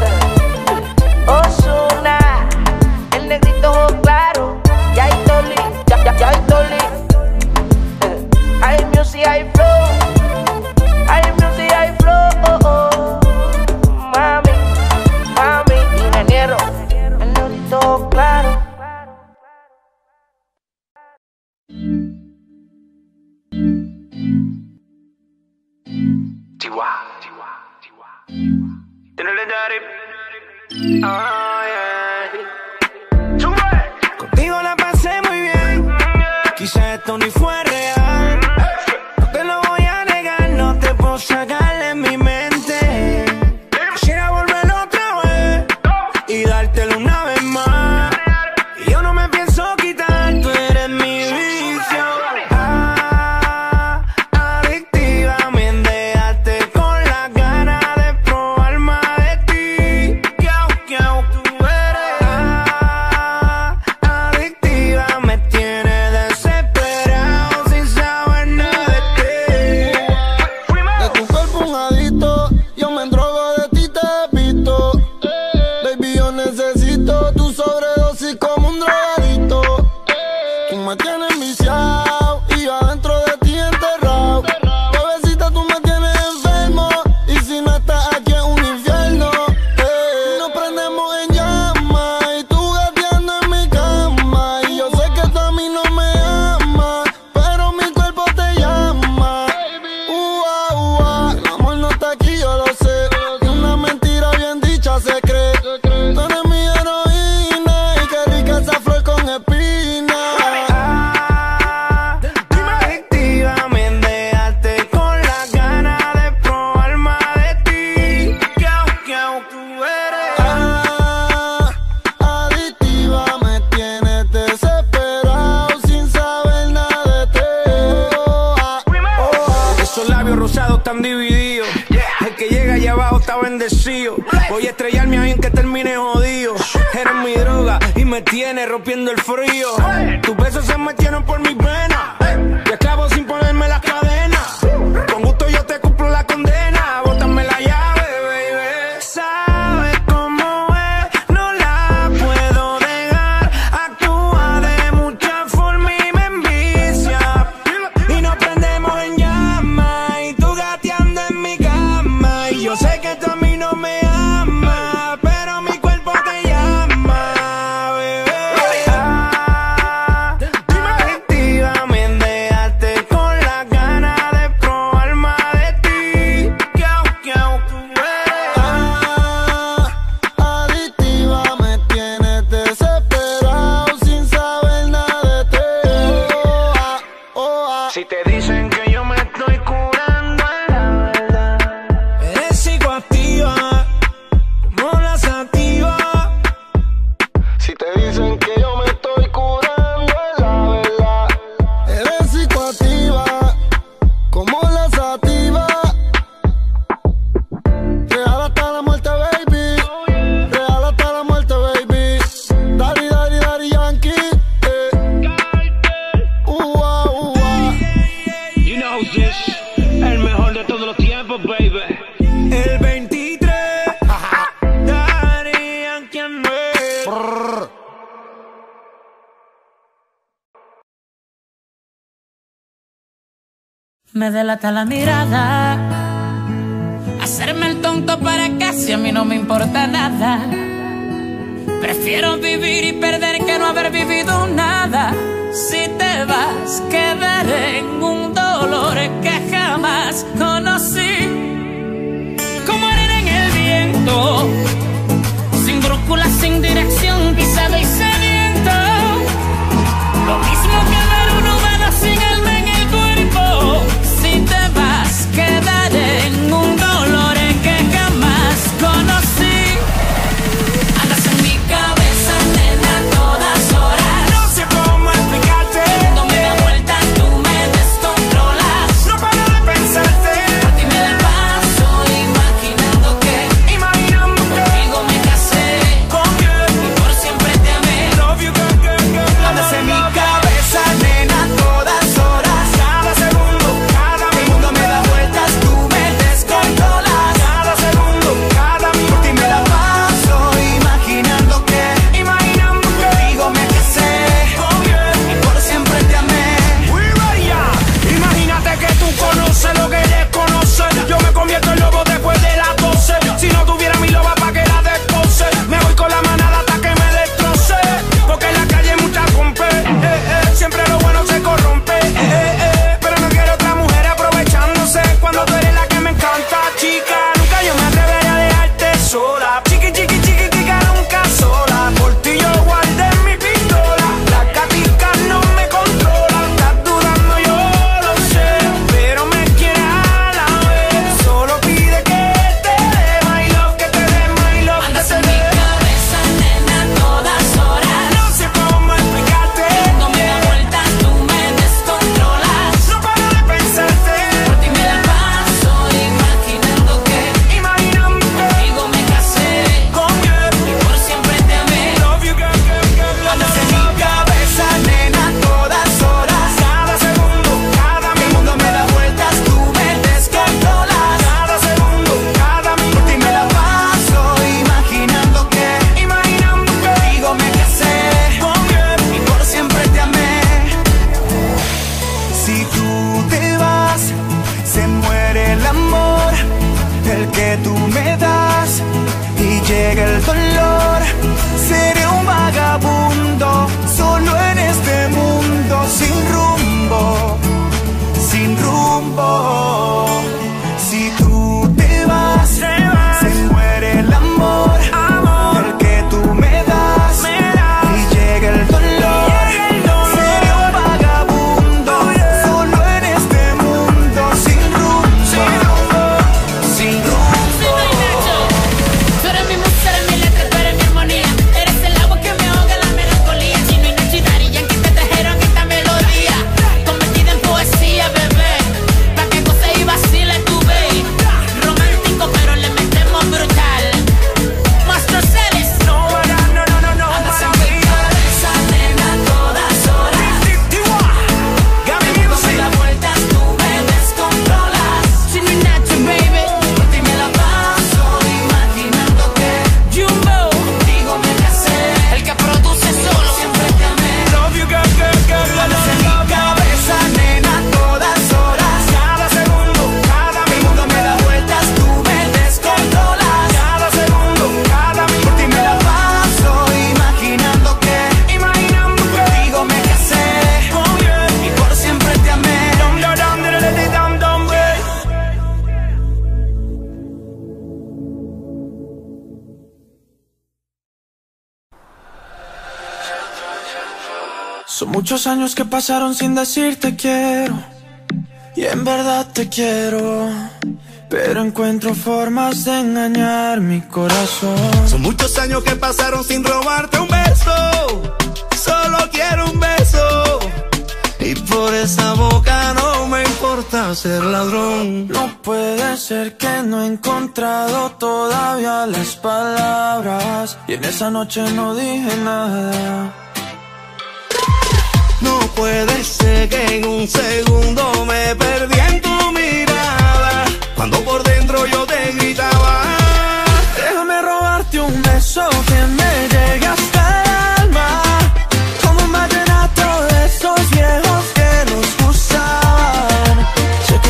Ozuna, el negrito ojo claro. Ya hay Toli, ya, ya, ya hay Toli. Hay music, hay flow. Hay music, hay flow. Oh, oh. Mami, mami, ingeniero, el negrito ojo claro. Chihuahua, Chihuahua, Chihuahua. Tiene le daddy. Oh, yeah. Contigo la pasé muy bien. Quizá esto ni fue real. No te lo voy a negar, no te puedo sacar de mi mente. Quisiera volver otra vez y dártelo una vez más. Y yo no me pienso quitar, tú eres mi vicio. Ah, adictiva, me dejaste con las ganas de probar más de ti. Kiau, kiau, tú eres. Ah, adictiva, me tienes desesperado sin saber nada de ti. De tu cuerpo un adicto, yo me endrogo de ti, te he visto. Baby, yo necesito tu sobredosis como un drogadito. Tú me tienes viciado y yo adentro de ti enterrado. Bebecita, tú me tienes enfermo y si no estás aquí es un infierno. Eh, Nos prendemos en llamas y tú gateando en mi cama. Y yo sé que tú a mí no me amas, pero mi cuerpo te llama. Ua, ua, el amor no está aquí, yo lo sé. Y una mentira bien dicha se cree. Tú eres mi heroína y qué rica esa flor con espina. Ah, adictiva, me dejaste con las ganas de probar más de ti. Kiau, kiau, tú eres. Ah, adictiva, me tienes desesperado sin saber nada de ti. Oh, ah, oh, ah. Esos labios rosados están divididos. El que llega allá abajo está bendecido. Voy a estrellarme ahí en que termine jodido. Eres mi droga y me tienes rompiendo el frío. Tus besos se metieron por mis venas. Yo esclavo sin ponerme las cadenas. Con gusto yo te cumplo la condena. Bótame la llave, baby. Sabes cómo es, no la puedo dejar. Actúa de mucha forma y me envicia. Y nos prendemos en llamas y tú gateando en mi cama. Y yo sé que tú a mí no me amas, pero mi cuerpo te llama, bebé. Ah, adictiva, me dejaste con las ganas de probar más de ti. Kiau, kiau, tú eres. Ah, adictiva, me tienes desesperado sin saber nada de ti. Oh, ah, oh, ah. Si te dicen que yo me estoy curando, es la verdad. Eres psicoactiva, como la sativa. Si te dicen que yo me estoy curando, es la verdad. Eres psicoactiva, como la sativa. Real hasta la muerte, baby. Real hasta la muerte, baby. Daddy, daddy, daddy Yankee. Eh. Ua, ua. You know Me delata la mirada, hacerme el tonto para casi a mí no me importa nada. Prefiero vivir y perder que no haber vivido nada. Si te vas, quedaré en un dolor que jamás conocí. Como arena en el viento, sin brújula, sin dirección, pisado y sediento. Lo mismo que ver un humano sin alma en el cuerpo. Si te vas, quedaré en un dolor que jamás conocí. Andas en mi cabeza, nena, a todas horas. No sé cómo explicarte. Cuando me da vuelta, tú me descontrolas. No paro de pensarte. A ti me la paso imaginando que, Imaginando que contigo me casé. con él. Y por siempre te amé. Love you, girl, girl, girl. Andas en mi cabeza, nena, a todas horas. Cada segundo, cada El minuto. mundo me da vueltas, tú me descontrolas. Cada segundo, cada Por minuto. ti me la paso imaginando que Imaginando que contigo me casé con él. y por siempre te amé. We ready, yeah. Imagínate que tú conoces lo que desconoce. Yo me convierto en lobo después de las doce. Si no tuviera mi loba pa' que la despose. Me voy con la manada hasta que me destroce. Porque en la calle hay mucha compe. Eh, eh. Siempre lo bueno se corrompe. Eh, eh. Pero no quiero otra mujer aprovechándose. Cuando tú eres la que me encanta, chica. Nunca yo me atrevería a dejarte sola. Chiqui, chiqui, chiqui, chica, nunca sola. Por ti yo guardé mi pistola. Las gaticas no me controlan. Estás dudando, yo lo sé. Pero me quieres a la vez. Solo pide que te dé my love, que te dé my love, que Andas te en mi dé. cabeza, nena, a todas horas. No sé cómo explicarte. Cuando me da vuelta, tú me descontrolas. No paro de pensarte. Por ti me la paso imaginando que Imaginando que contigo me casé. con él. Y por siempre te amé. Love you, girl, girl, girl. Andas en mi cabeza, nena, a todas horas. Cada segundo, cada El minuto. mundo me da vueltas, tú me descontrolas. Cada segundo, cada Por minuto. ti me la paso imaginando que Imaginando que contigo me casé con él. y por siempre te amé. Si tú te vas, se muere el amor, el que tú me das, y llega el dolor. Seré un vagabundo, solo en este mundo, sin rumbo, sin rumbo. Si tú te vas, Se vas. se muere el amor, Amor. el que tú me das, Me das. y llega el dolor. Llega el dolor. Seré un vagabundo, Oh, yeah. solo en este mundo, sin rumbo, Sin rumbo. sin rumbo. Tú eres mi musa, eres mi letra, tú eres mi armonía. Eres el agua que me ahoga la melancolía. Chino y Nacho y Daddy Yankee te trajeron esta melodía, convertida en poesía, bebé. Pa' que goce y vacile tu babe. Romántico, pero le metemos brutal. Monstruo Celis. No, no, no, no, no, no. Andas en mi cabeza, nena, a todas horas. Got me El mundo me music. da vueltas, tú me descontrolas. Chino y Nacho, baby. Por ti me la paso imaginando que Jumbo. contigo me casé. El que produce solo siempre te amé. Love you, girl, girl, girl. Andas en mi cabeza, nena, a todas horas. Cada segundo, cada El mundo minuto. me da vueltas, tú me descontrolas. Cada segundo, cada Por minuto. ti me la paso imaginando que Imaginando que contigo me casé con él. y por siempre te amé. Dum, dum, dum, dum, dum, dum, dum, yeah. Son muchos años que pasaron sin decirte quiero, y en verdad te quiero, pero encuentro formas de engañar mi corazón. Son muchos años que pasaron sin robarte un beso. Solo quiero un beso. Y por esa boca no me importa ser ladrón. No puede ser que no he encontrado todavía las palabras, y en esa noche no dije nada. No puede ser que en un segundo me perdí en tu mirada, cuando por dentro yo te gritaba. Déjame robarte un beso que me llegue hasta el alma, como un vallenato de esos viejos que nos gustaban. Sé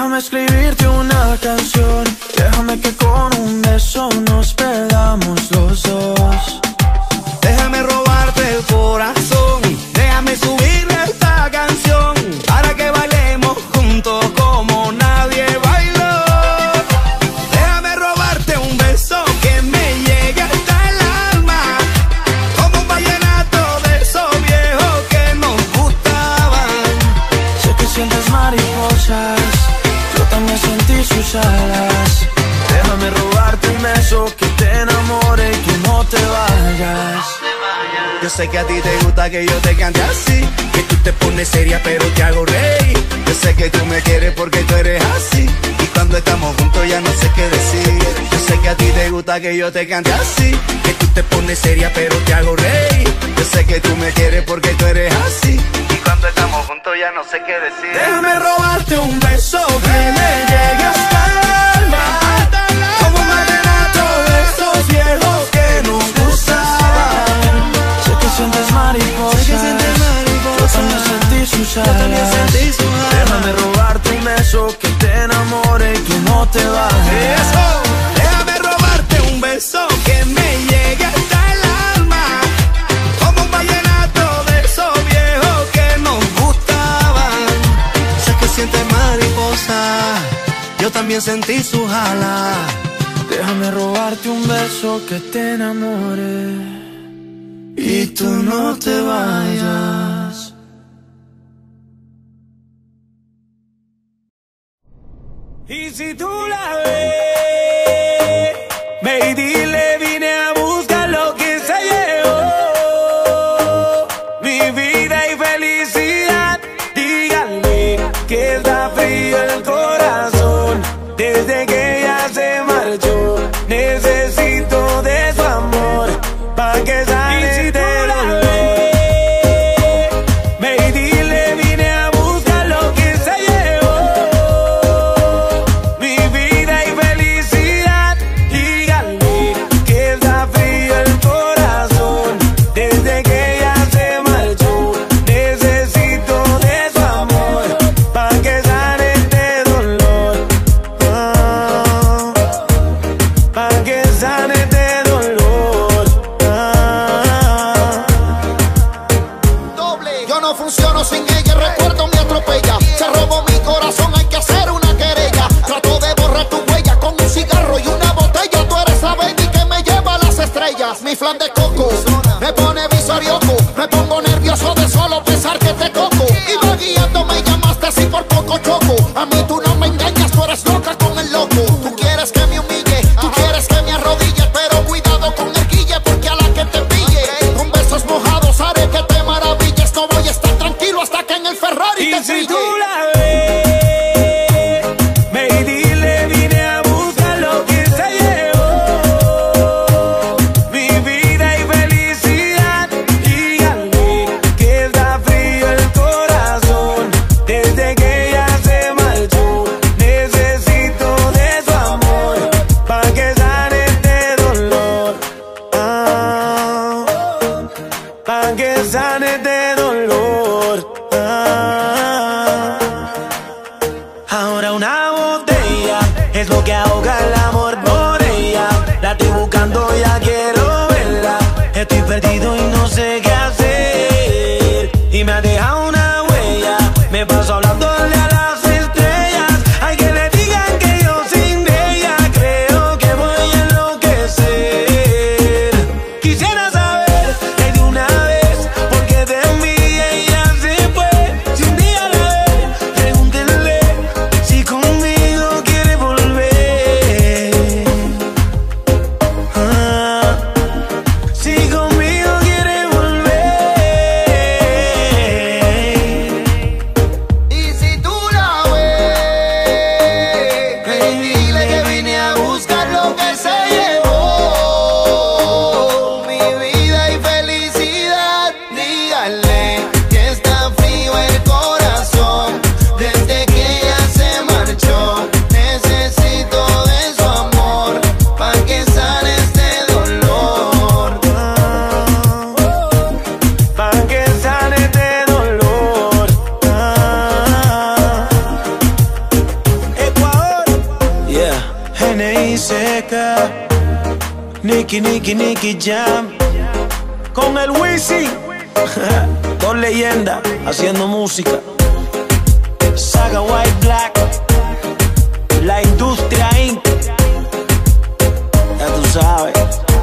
Déjame escribirte una canción, déjame que con un beso nos perdamos los dos. Déjame robarte el corazón, déjame subirle esta canción para que bailemos juntos como nadie bailó. Déjame robarte un beso que me llegue hasta el alma, como un vallenato de esos viejos que nos gustaban. Sé que sientes mariposas, yo también sentí sus alas. Déjame robarte un beso que te enamore y que no te vayas. Yo sé que a ti te gusta que yo te cante así, que tú te pones seria pero te hago reír. Yo sé que tú me quieres porque tú eres así, y cuando estamos juntos ya no sé qué decir. Yo sé que a ti te gusta que yo te cante así, que tú te pones seria pero te hago reír. Yo sé que tú me quieres porque tú eres así, y cuando estamos juntos ya no sé qué decir. Déjame robarte un beso que me llegue hasta el alma, como un vallenato de esos viejos que nos gustaban. Sé que sientes mariposas, sé que sientes mariposas. Yo también sentí sus alas, yo también sentí sus alas. Déjame robarte un beso que te enamore y que no te vayas. Eso. Déjame robarte un beso que me llegue hasta el alma, como un vallenato de esos viejos que nos gustaban. Sé que sientes mariposa, yo también sentí sus alas. Déjame robarte un beso que te enamore y tú no te vayas. Y si tú la ves, ve y dile, vine a buscar lo que se llevó, mi vida y felicidad. Díganle que está frío el corazón desde que ella se marchó. Necesito de su amor pa' que sane de dolor. Ve y dile, vine a buscar lo que se llevó, mi vida y felicidad. Díganle que está frío el corazón desde que ella se marchó. Necesito de su amor pa' que sane de dolor, ah, pa' que sane de dolor, ah. Doble, yo no funciono sin ella, el recuerdo me atropella. Se robó mi corazón, hay que hacer una querella. Trato de borrar tu huella con un cigarro y una botella. Tú eres la baby que me lleva a las estrellas. Mi flan de coco me pone visorioco, me pongo nervioso de solo pensar que te toco. Iba guiando, me llamaste así por poco choco. A mí tú no me engañas, tú eres loca con el loco. Tú quieres que me humille, tú quieres que me arrodille, pero cuidado con el guille porque a la que te pille con besos mojados haré que te maravilles. No voy a estar tranquilo hasta que en el Ferrari Y te si brille. tú la ves, ve y dile, vine a buscar lo que se llevó, mi vida y felicidad. Díganle que está frío el corazón desde que ella se marchó. Necesito de su amor pa' que sane de dolor, ah, pa' que sane de dolor, ah. Ahora una botella es lo que ahoga el amor por ella. La estoy buscando, ya quiero verla. Estoy perdido y no sé qué hacer, y me ha dejado una huella. Me paso hablándole a las estrellas. Hay que le digan que yo sin ella creo que voy a enloquecer. Quisiera saber que de una vez por qué de mí ella se fue. Si un día la ve, pregúntenle si conmigo quiere volver, ah, si conmigo quiere volver. Nicky, Nicky, Nicky Jam. Con el Wisin. Dos leyendas haciendo música. Saga White Black. La Industria incorporated. Ya tú sabes.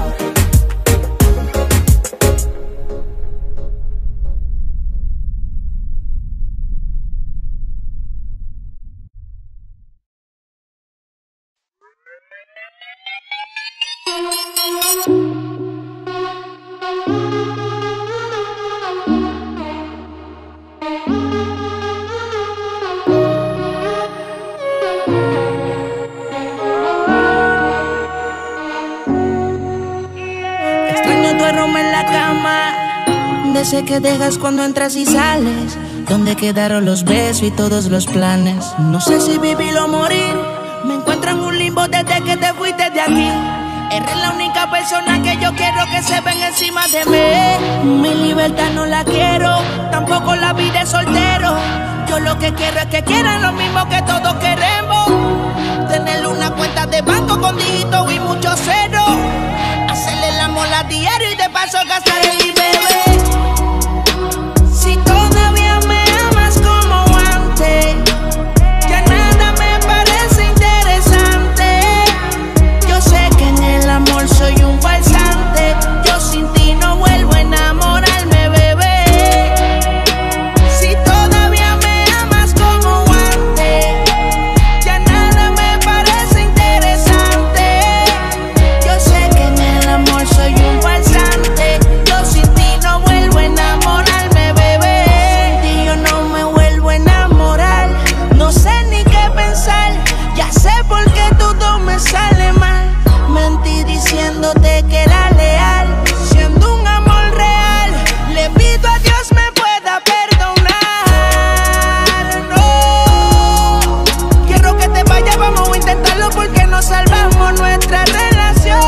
Extraño tu aroma en la cama, de ese que dejas cuando entras y sales. Donde quedaron los besos y todos los planes. No sé si vivir o morir. Me encuentro en un limbo desde que te fuiste de aquí. Eres la única persona que yo quiero que se ven encima de mí. Mi libertad no la quiero, tampoco la vida de soltero. Yo lo que quiero es que quieran lo mismo que todos queremos. Tener una cuenta de banco con dígitos y muchos ceros. Hacerle el amor a diario y de paso gastar el I B B. Si todavía me amas como antes, ya nada me parece interesante. Yo sé que en el amor soy un falsante. Yo sin ti no vuelvo a enamorarme, bebé. Si todavía me amas como antes, ya nada me parece interesante. Yo sé que en el amor soy un falsante. Yo sin ti no vuelvo a enamorarme, bebé. Y yo no me vuelvo a enamorar. No sé ni qué pensar. Ya sé por qué todo me sale mal. Mentí diciéndote que era leal, siendo un amor real. Le pido a Dios me pueda perdonar. No quiero que te vayas, vamos a intentarlo porque no salvamos nuestra relación.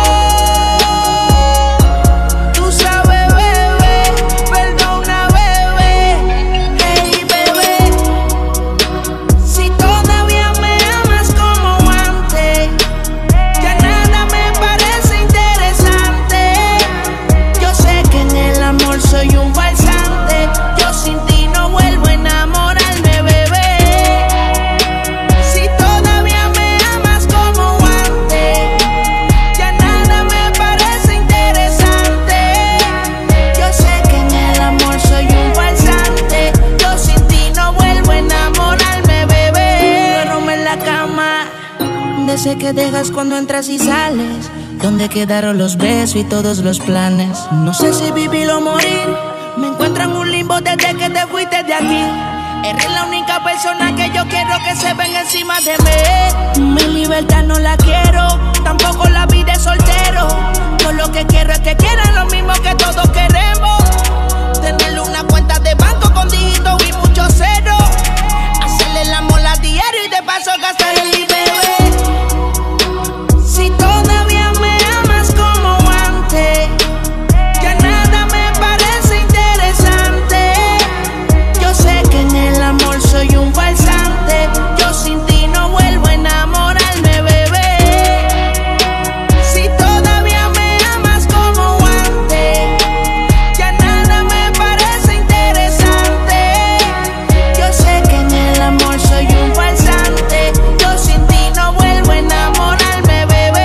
Tú sabes, bebé, perdona, bebé. Hey, bebé, si todavía me amas como antes, ya nada me parece interesante. Yo sé que en el amor soy un falsante. Yo sin ti no vuelvo a enamorarme, bebé. Si todavía me amas como antes, ya nada me parece interesante. Yo sé que en el amor soy un falsante. Yo sin ti no vuelvo a enamorarme, bebé. Duermo en la cama, de ese que dejas cuando entras y sales. Donde quedaron los besos y todos los planes. No sé si vivir o morir. Me encuentro en un limbo desde que te fuiste de aquí. Eres la única persona que yo quiero que se ven encima de mí. Mi libertad no la quiero, tampoco la vida de soltero. Yo lo que quiero es que quieran lo mismo que todos queremos. Tener una cuenta de banco con dígitos y muchos ceros. Hacerle el amor a diario y de paso gastar el I B B. Si todavía me amas como antes, ya nada me parece interesante. Yo sé que en el amor soy un falsante. Yo sin ti no vuelvo a enamorarme, bebé. Si todavía me amas como antes, ya nada me parece interesante. Yo sé que en el amor soy un falsante. Yo sin ti no vuelvo a enamorarme, bebé.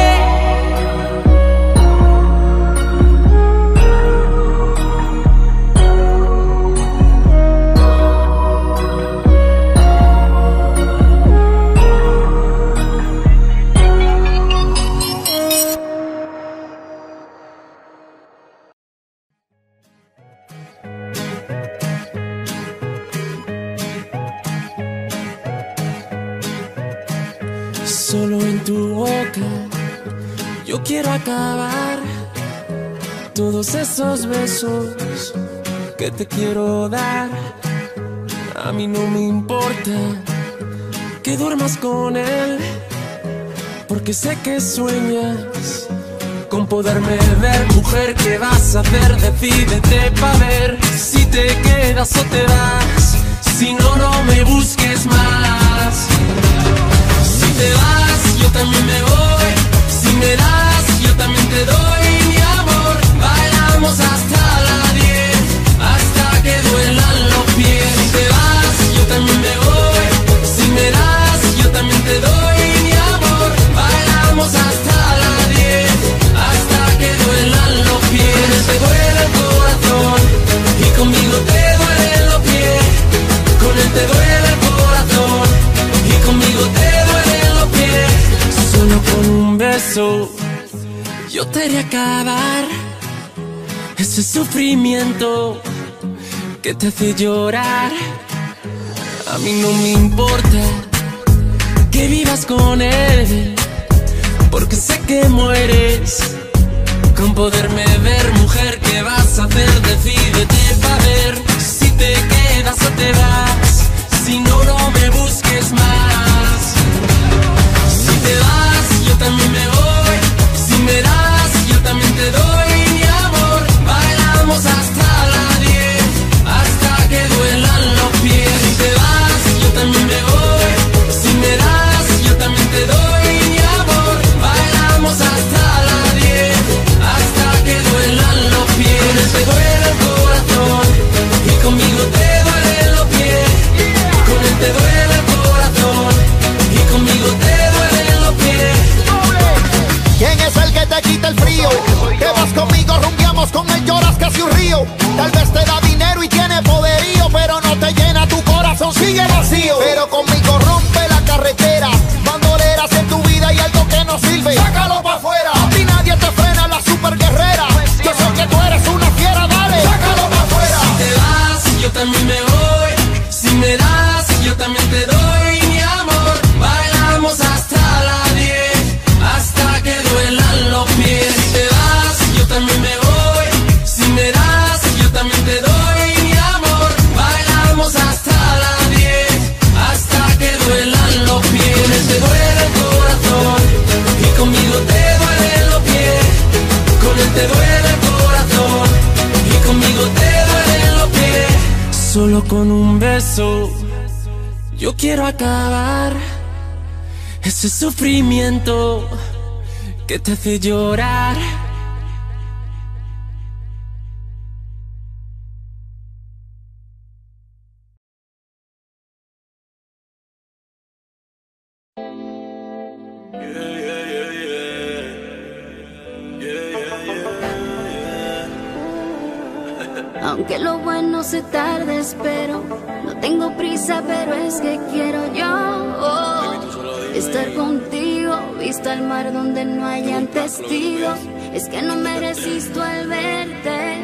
Solo en tu boca yo quiero acabar todos esos besos que te quiero dar. A mí no me importa que duermas con él, porque sé que sueñas con poderme ver. Mujer, ¿qué vas a hacer? Decídete pa' ver si te quedas o te vas. Si no, no me busques más. Si te vas, yo también me voy. Si me das, yo también te doy mi amor. Bailamos hasta las diez, hasta que duelan los pies. Si te vas, yo también me voy. Si me das, yo también te doy mi amor. Bailamos hasta las diez, hasta que duelan los pies. Te duele el corazón y conmigo te duelen los pies. Con él te duele el corazón y conmigo te duelen los pies. Solo con un beso yo te haré acabar ese sufrimiento que te hace llorar. A mí no me importa que vivas con él, porque sé que mueres con poderme ver. Mujer, ¿qué vas a hacer? Decídete pa' ver si te quedas o te vas. Si no, no me busques más. Si te vas, yo también me voy. Si me das, yo también te doy mi amor. Bailamos hasta las diez, hasta que duelan los pies. Si te vas, yo también me voy. Si me das, yo también te doy mi amor. Bailamos hasta las diez, hasta que duelan los pies. Te duele el corazón y conmigo te duelen los pies. Con él te duele el corazón y conmigo te duelen los pies. ¿Quién es el que te quita el frío? Que vas conmigo, rumbiamos, con él lloras casi un río. Tal vez te da dinero y tiene poderío, pero no te llena, tu corazón sigue vacío. Pero conmigo rompe la carretera, bandoleras en tu vida y algo que no sirve, sácalo pa' afuera. A ti nadie te frena, la super guerrera. Yo sé que tú eres una fiera, dale, sácalo pa' afuera. Si te vas, yo también me voy. Si me das, yo también te doy mi amor. Bailamos hasta las diez, hasta que duelan los pies. Si te vas, yo también me voy. Si me das, yo también te doy mi amor. Bailamos hasta las diez, hasta que duelan los pies. Te duele el corazón y conmigo te duelen los pies. Con él te duele el corazón y conmigo te duelen los pies. Solo con un beso yo quiero acabar ese sufrimiento que te hace llorar. Aunque lo bueno se tarde, espero. No tengo prisa, pero es que quiero yo oh, estar contigo. Vista al mar donde no hayan testigos. Es que no me resisto al verte.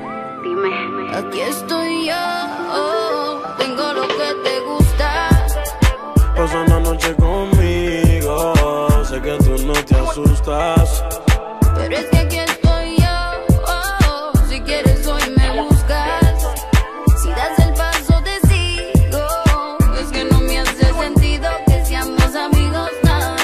Dime, aquí estoy yo. Oh, tengo lo que te gusta. Pasa una noche conmigo. Sé que tú no te asustas, pero es que aquí estoy yo. Oh, si quieres hoy me buscas. Si das el paso te sigo. Es que no me hace sentido que seamos amigos nada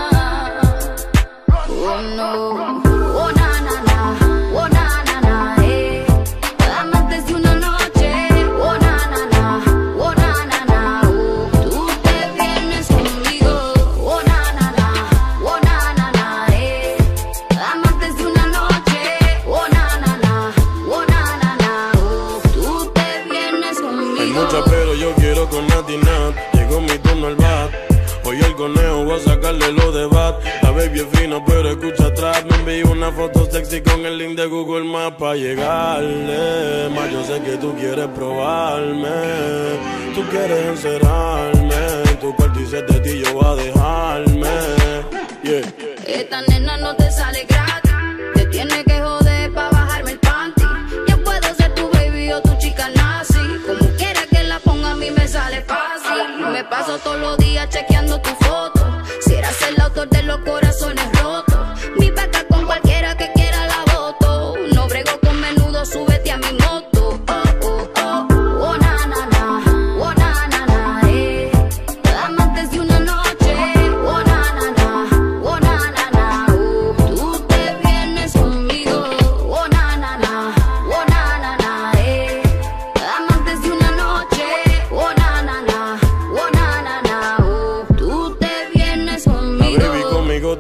más. Oh no. Oh na na na. Oh na na na. Eh. Amantes de una noche. Oh na na na. Oh na na na. Oh, tú te vienes conmigo. Oh na na na. Oh na na na. Eh. Amantes de una noche. Oh na na na. Oh na na na. Oh, tú te vienes conmigo. hay mucha pero yo quiero con Nati Nat. Llegó mi turno al bat. Hoy el conejo voy a sacarle los de bat. La baby es fina pero escucha atrás. Me envió una foto sexy con el link de Google Maps pa' llegarle. Más yo sé que tú quieres probarme. Tú quieres encerrarme. Tu cuarto y de ti yo voy a dejarme. Yeah. Esta nena no te sale gratis. Te tiene que joder pa' bajarme el panty. Yo puedo ser tu baby o tu chica nazi. Como quiera que la ponga a mí me sale fácil. Me paso todos los días chequeando tu foto. Si eras el autor de los corazones rotos. Mi beca con cualquiera que quiera la voto. No brego con menudo, súbete a mi moto. Oh, oh, oh, oh, na, na, na. Oh, na, na, na, eh. Amantes de una noche. Oh, na, na, na. Oh, na, na, na. Oh, tú te vienes conmigo. Oh, na, na, na. Oh, na, na, na, eh. Amantes de una noche. Oh, na, na, na. Oh, na, na, na. Oh, tú te vienes conmigo. La baby conmigo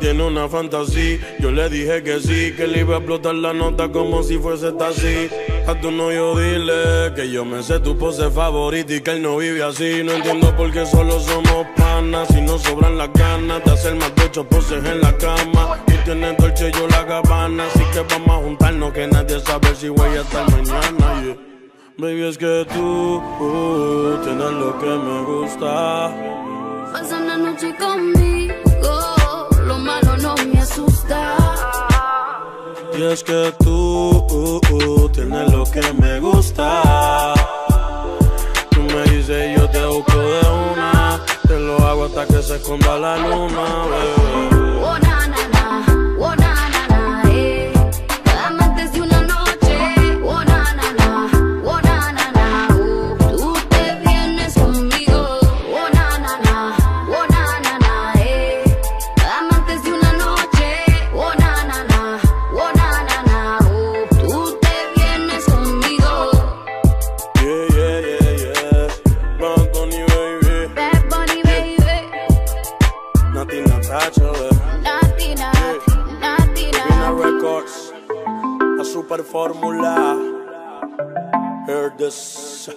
una fantasía. Yo le dije que sí, que le iba a explotar la nota como si fuese taxi. A tu novio dile que yo me sé tu pose favorita y que él no vive así. No entiendo por qué solo somos panas, si no sobran las ganas de hacer más de ocho poses en la cama. Tú tienes Dolce, yo la Gabbana, así que vamos a juntarnos que nadie sabe si voy a estar mañana, yeah. Baby, es que tú uh, tienes lo que me gusta. Pasa una noche conmigo, lo malo no me asusta. Y es que tú uh, uh, tienes lo que me gusta. Tú me dices yo te busco de una, te lo hago hasta que se esconda la luna, bebé. Oh, na, na, na, oh, na, na, na, eh. Amantes de una noche, oh, na, na, na, oh, na, na, na, oh. Tú te vienes conmigo, oh, na, na, na, oh, na, na, na, eh. Amantes de una noche, oh, na, na, na, oh, na, na, na, oh. Tú te vienes conmigo. Yeah, yeah, yeah, yeah. Bad Bunny, baby. Bad Bunny, baby. Nati Natacha, baby. Nati, Nati, Nati, Vina Nati. Records, la super fórmula. Heard this.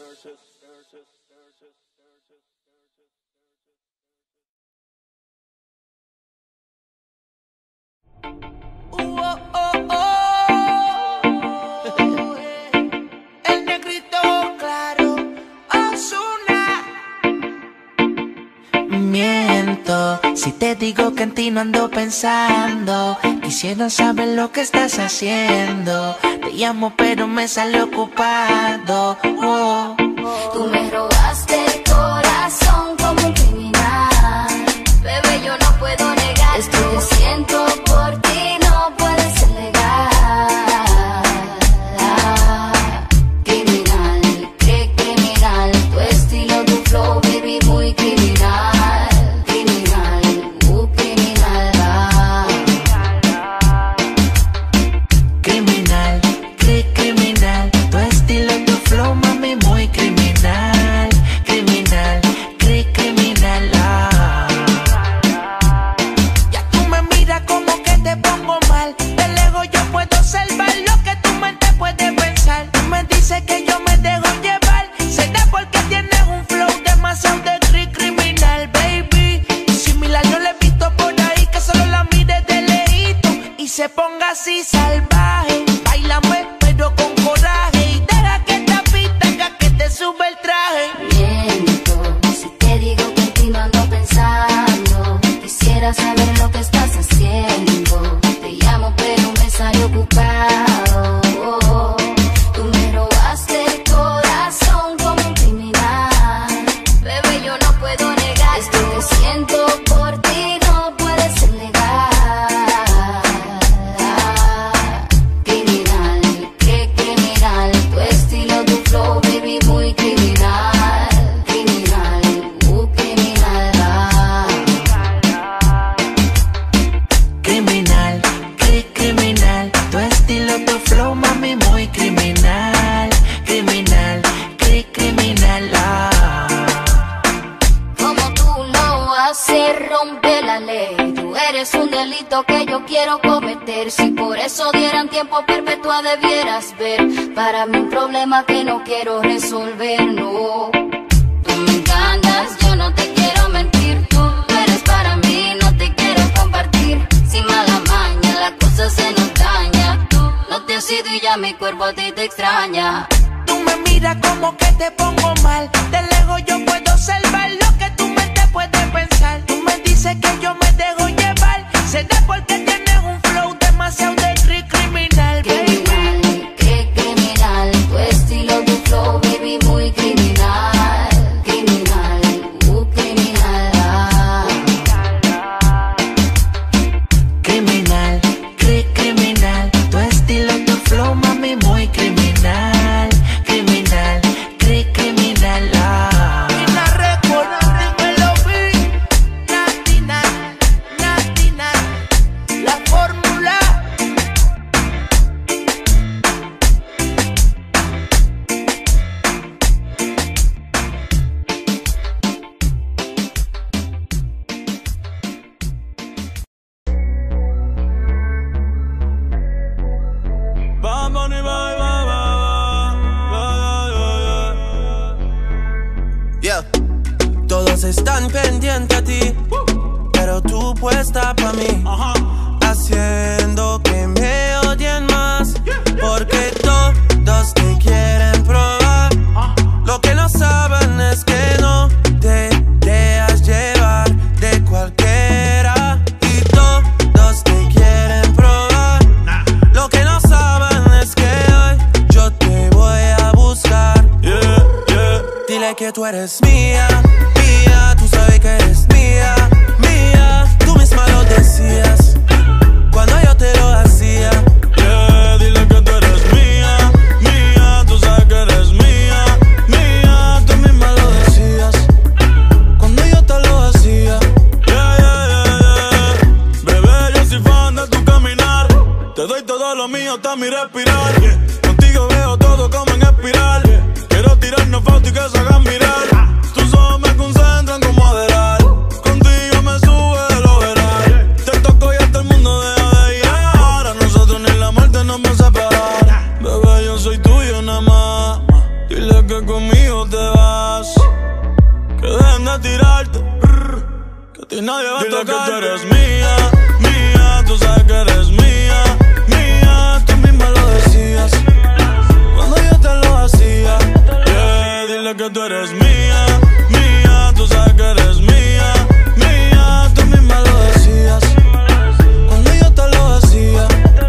Oh, oh, oh. El negrito claro, Ozuna. Miento si te digo que en ti no ando pensando. Quisiera saber lo que estás haciendo. Te llamo pero me sale ocupado. Oh. Tú me robaste el corazón como un criminal. Bebé, yo no puedo negar esto que siento por ti, no puede ser legal. Criminal, qué criminal. Tu estilo, tu flow, baby, muy criminal. Criminal, uh, criminal. Ah. Criminal, cri criminal. Tu estilo, tu flow, mami, muy criminal. Criminal, cri criminal. Ah. Ya tú me miras como que te pongo mal. De lejos yo puedo observar lo que tu mente puede pensar. Tú me dices que yo me dejo llevar. Será porque tienes un flow demasiado de cri criminal, baby. Similar yo le he visto por ahí que solo la mire de lejito y se ponga así salvaje. Bailame pero con coraje y deja que esta pista haga que te sube el traje. Miento si te digo que en ti no ando pensando. Quisiera saber lo que estás haciendo. Te llamo pero me sale ocupado. Oh, tú me robaste el corazón como un criminal. Bebé, yo no puedo negar esto que siento por ti, no puede ser legal. Criminal, qué criminal. Tu estilo, tu flow, baby, muy criminal. Criminal, uh, criminal. Ah. Criminal, cri criminal. Tu estilo, tu flow, mami, muy criminal. Criminal, cri criminal. Ah. Como tú lo haces, rompe la ley. Tú eres un delito que yo quiero cometer. Si por eso dieran tiempo perpetua debieras ver. Para mí un problema que no quiero resolver, no. Tú me encantas, yo no te quiero mentir. Tú eres para mí, no te quiero compartir. Sin mala maña, la cosa se nos daña. Tú no te has ido y ya mi cuerpo a ti te extraña. Tú me miras como que te pongo mal. De lejos yo puedo observar lo que tu mente puede pensar. Tú me dices que yo me dejo llevar. Será porque tienes un flow demasiado de cri criminal, baby. Criminal, qué criminal. Tu estilo, tu flow, baby, muy criminal. Criminal, uh, criminal. Ah. Criminal, cri criminal. Tu estilo, tu flow, mami, muy criminal. Criminal, cri criminal. Ah. Vina Records, dímelo, vi. Nati, Nat, Nati, Nat. La están pendientes a ti, pero tú puesta pa' mí, haciendo que me odien más, porque todos te quieren probar. Lo que no saben es que no te dejas llevar de cualquiera, y todos te quieren probar. Lo que no saben es que hoy yo te voy a buscar. Yeah, yeah. Dile que tú eres mía, mía, tú sabes que eres mía, mía. Tú misma lo decías cuando yo te lo hacía. Yeah, dile que tú eres mía, mía, tú sabes que eres mía, mía. Tú misma lo decías cuando yo te lo hacía. Yeah, yeah, yeah, yeah. Bebé, yo soy fan de tu caminar. Te doy todo lo mío hasta mi respirar. Contigo veo todo como en espiral. Quiero tirarnos fotos y que se hagan mirar. Tus ojos me concentran como Aderal. Contigo me sube de lo veral. Te toco y hasta el mundo deja de llegar. A nosotros ni la muerte nos va a separar. Bebé, yo soy tuyo nada más. Dile que conmigo te vas. Que dejen de tirarte. Que a ti nadie va a tocar. Dile que tú eres mía, mía. Tú sabes que eres mía, mía. Tú misma lo decías cuando yo te lo hacía. Yeah, dile que tú eres mía, mía. Tú sabes que eres mía, mía. Tú misma lo decías cuando yo te lo hacía.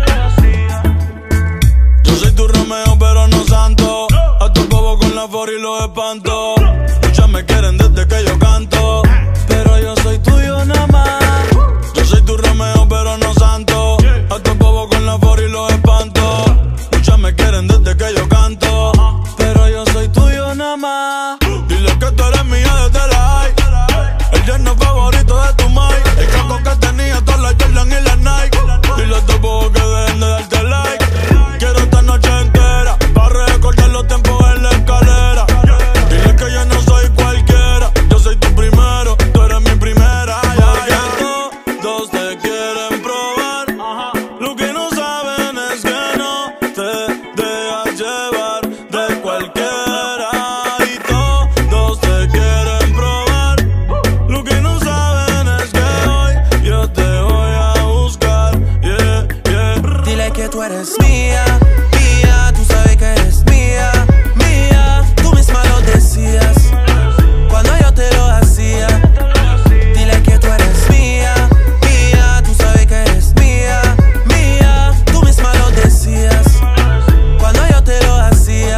Yo soy tu Romeo pero no santo. A tu bobo con la for y los espanto. Muchas me quieren desde que yo canto, pero yo soy tuyo nada más. Yo soy tu Romeo pero no santo. A tu bobo con la for y los espanto. Muchas me quieren desde que yo canto, pero yo soy tuyo nada más. Dile que tú eres mía desde la high. El yerno favorito de tu mai. El caco que tenía todas las Jordan y las Nike. Dile a tu bobo que dejen de darte like. Quiero esta noche entera pa' recordar los tiempos en la escalera. Dile que yo no soy cualquiera. Yo soy tu primero, tú eres mi primera. Porque todos te quieren probar. Lo que no saben es que no te dejas llevar de cualquiera. Y todos te quieren probar. Lo que no saben es que hoy yo te voy a buscar. Yeah, yeah. Dile que tú eres mía, mía. Tú sabes que eres mía, mía. Tú misma lo decías cuando yo te lo hacía. Dile que tú eres mía, mía. Tú sabes que eres mía, mía. Tú misma lo decías cuando yo te lo hacía.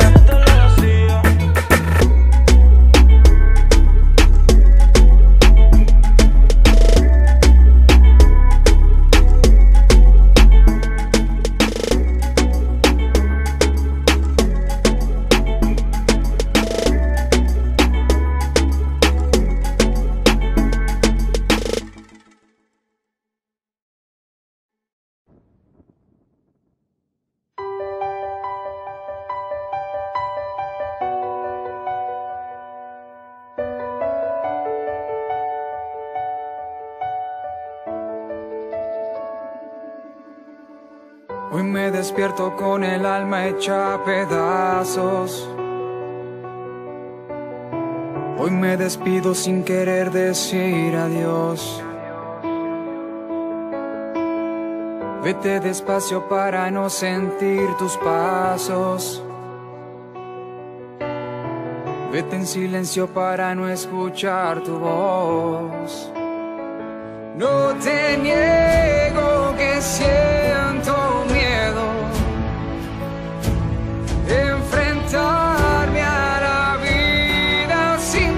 Hoy me despierto con el alma hecha a pedazos. Hoy me despido sin querer decir adiós. Vete despacio para no sentir tus pasos. Vete en silencio para no escuchar tu voz. No te niego que siento miedo de enfrentarme a la vida sin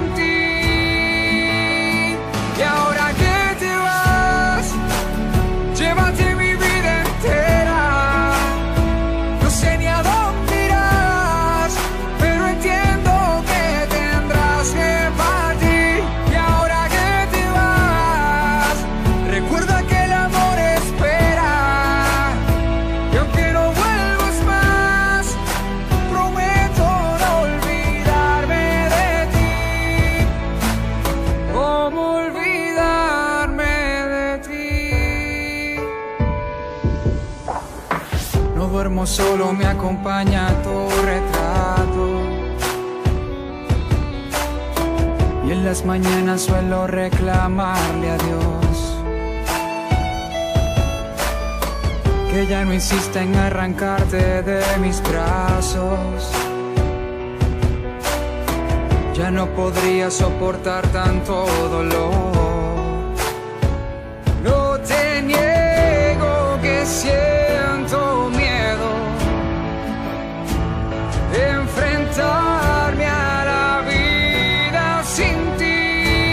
ti. Y ahora que te vas, llévate mi vida entera. No sé ni a dónde irás, pero entiendo que tendrás que partir. Y ahora que te vas, recuerda que el amor espera. Y aunque no vuelvas más, prometo no olvidarme de ti. ¿Cómo olvidarme de ti? No duermo solo, me acompaña tu retrato. y en las mañanas suelo reclamarle a Dios que ya no insista en arrancarte de mis brazos. Ya no podría soportar tanto dolor. No te niego que siento miedo de enfrentarme a la vida sin ti.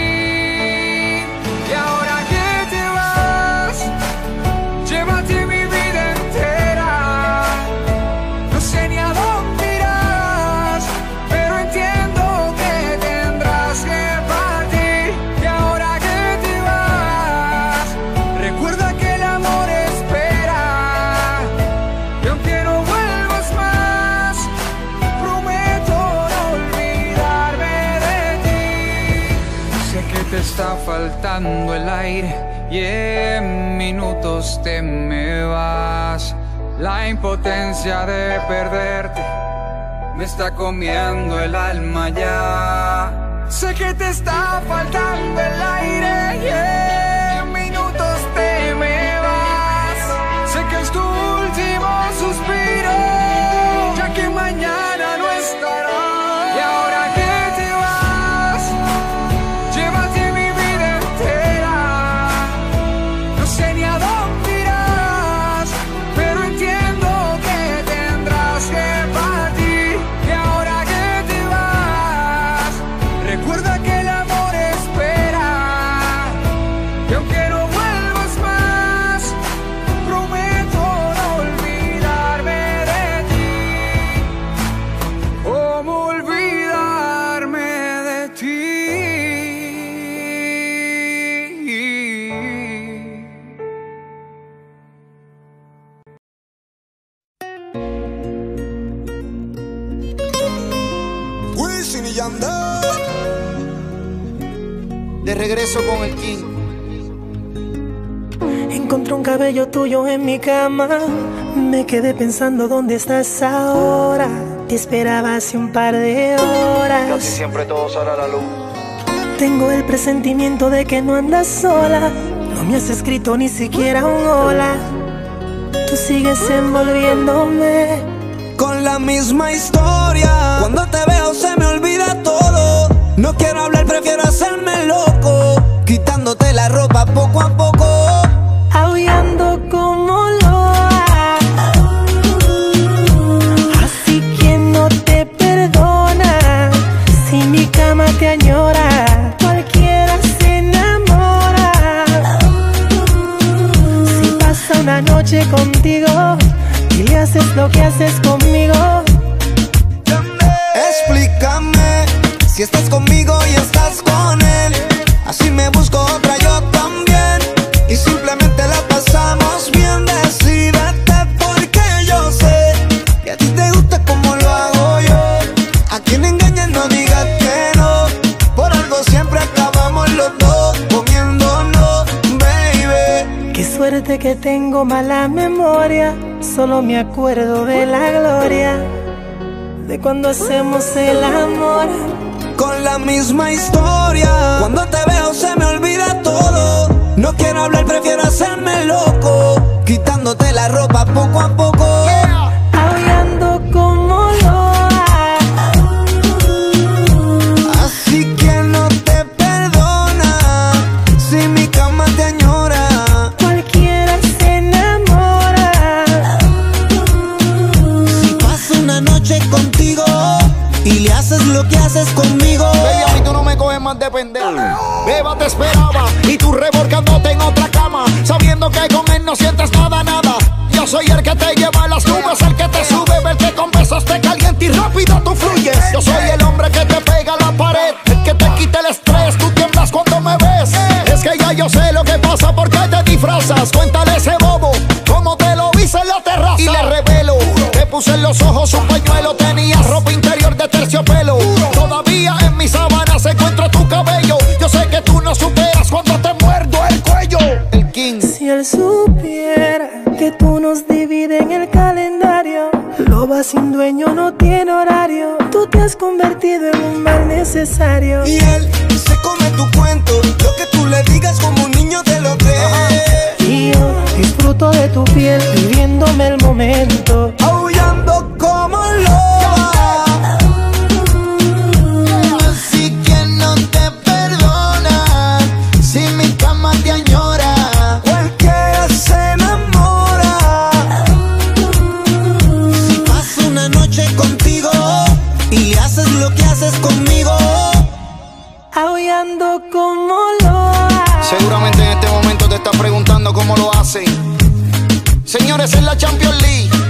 Y ahora que te vas, llévate mi vida entera. No sé ni a dónde irás, pero entiendo que tendrás que partir. Y ahora que te vas, recuerda que el amor espera. Y aunque no vuelvas más, prometo no olvidarme de ti. Sé que te está faltando el aire y en minutos te me vas. La impotencia de perderte me está comiendo el alma ya. Sé que te está faltando el aire y en minutos te me vas. Sé que es tu último suspiro, ya que mañana no estará. Y ahora que te vas, llévate mi vida entera. No sé ni a dónde irás, pero entiendo que tendrás que partir. Y ahora que te vas, recuerda que el amor espera. Y aunque no vuelvas más, prometo no olvidarme de ti. ¿Cómo olvidarme de ti? Wisin y Yandel. De regreso con el King. Encontré un cabello tuyo en mi cama. Me quedé pensando dónde estás ahora. Te esperaba hace un par de horas. Casi siempre todo sale a la luz. Tengo el presentimiento de que no andas sola. No me has escrito ni siquiera un hola. Tú sigues envolviéndome con la misma historia. Cuando te veo se me olvida todo. No quiero hablar, prefiero hacerme loco, quitándote la ropa poco a poco, aullando como loa. Así que no te perdona. Si mi cama te añora, cualquiera se enamora. Si pasa una noche contigo y le haces lo que haces conmigo, explícame si estás conmigo y estás con él. Así me busco otra yo también y simplemente la pasamos bien. Decídete porque yo sé que a ti te gusta como lo hago yo. A quien engañas no digas que no. Por algo siempre acabamos los dos comiéndonos, baby. qué suerte que tengo mala memoria. Solo me acuerdo de la gloria de cuando hacemos el amor. Con la misma historia. Cuando te veo se me olvida todo. No quiero hablar, prefiero hacerme loco, quitándote la ropa poco a poco, aullando como loa. Así que no te perdona. Si mi cama te añora, cualquiera se enamora. Si paso una noche contigo y le haces lo que haces conmigo, baby, a mí tú no me coges más de pendejo. Beba te esperaba y tú revolcándote en otra cama, sabiendo que con él no sientes nada, nada. Yo soy el que te lleva a las nubes, el que te sube, el que con besos te calienta y rápido tú fluyes. Yo soy el hombre que te pega a la pared, el que te quita el estrés, tú tiemblas cuando me ves. Es que ya yo sé lo que pasa, porque te disfrazas. Cuéntale a ese bobo cómo te lo hice en la terraza. Y le revelo, te puse en los ojos un pañuelo, tenías ropa interior de terciopelo. Todavía en mi sábana se encuentra tu cabello. Yo sé que tú no superas cuando te muerdo el cuello. El King. Si él supiera que tú nos divides en el calendario, loba sin dueño no tiene horario. Tú te has convertido en un mal necesario. Y él se come tu cuento. Lo que tú le digas como un niño te lo cree. Y yo disfruto de tu piel, viviéndome el momento, aullando como loba. Así que no te perdona si mi cama te añora. Cualquiera se enamora. Si paso una noche contigo y haces lo que haces conmigo, aullando como loba. Seguramente en este momento te estás preguntando cómo lo hacen. Señores, en la Champions League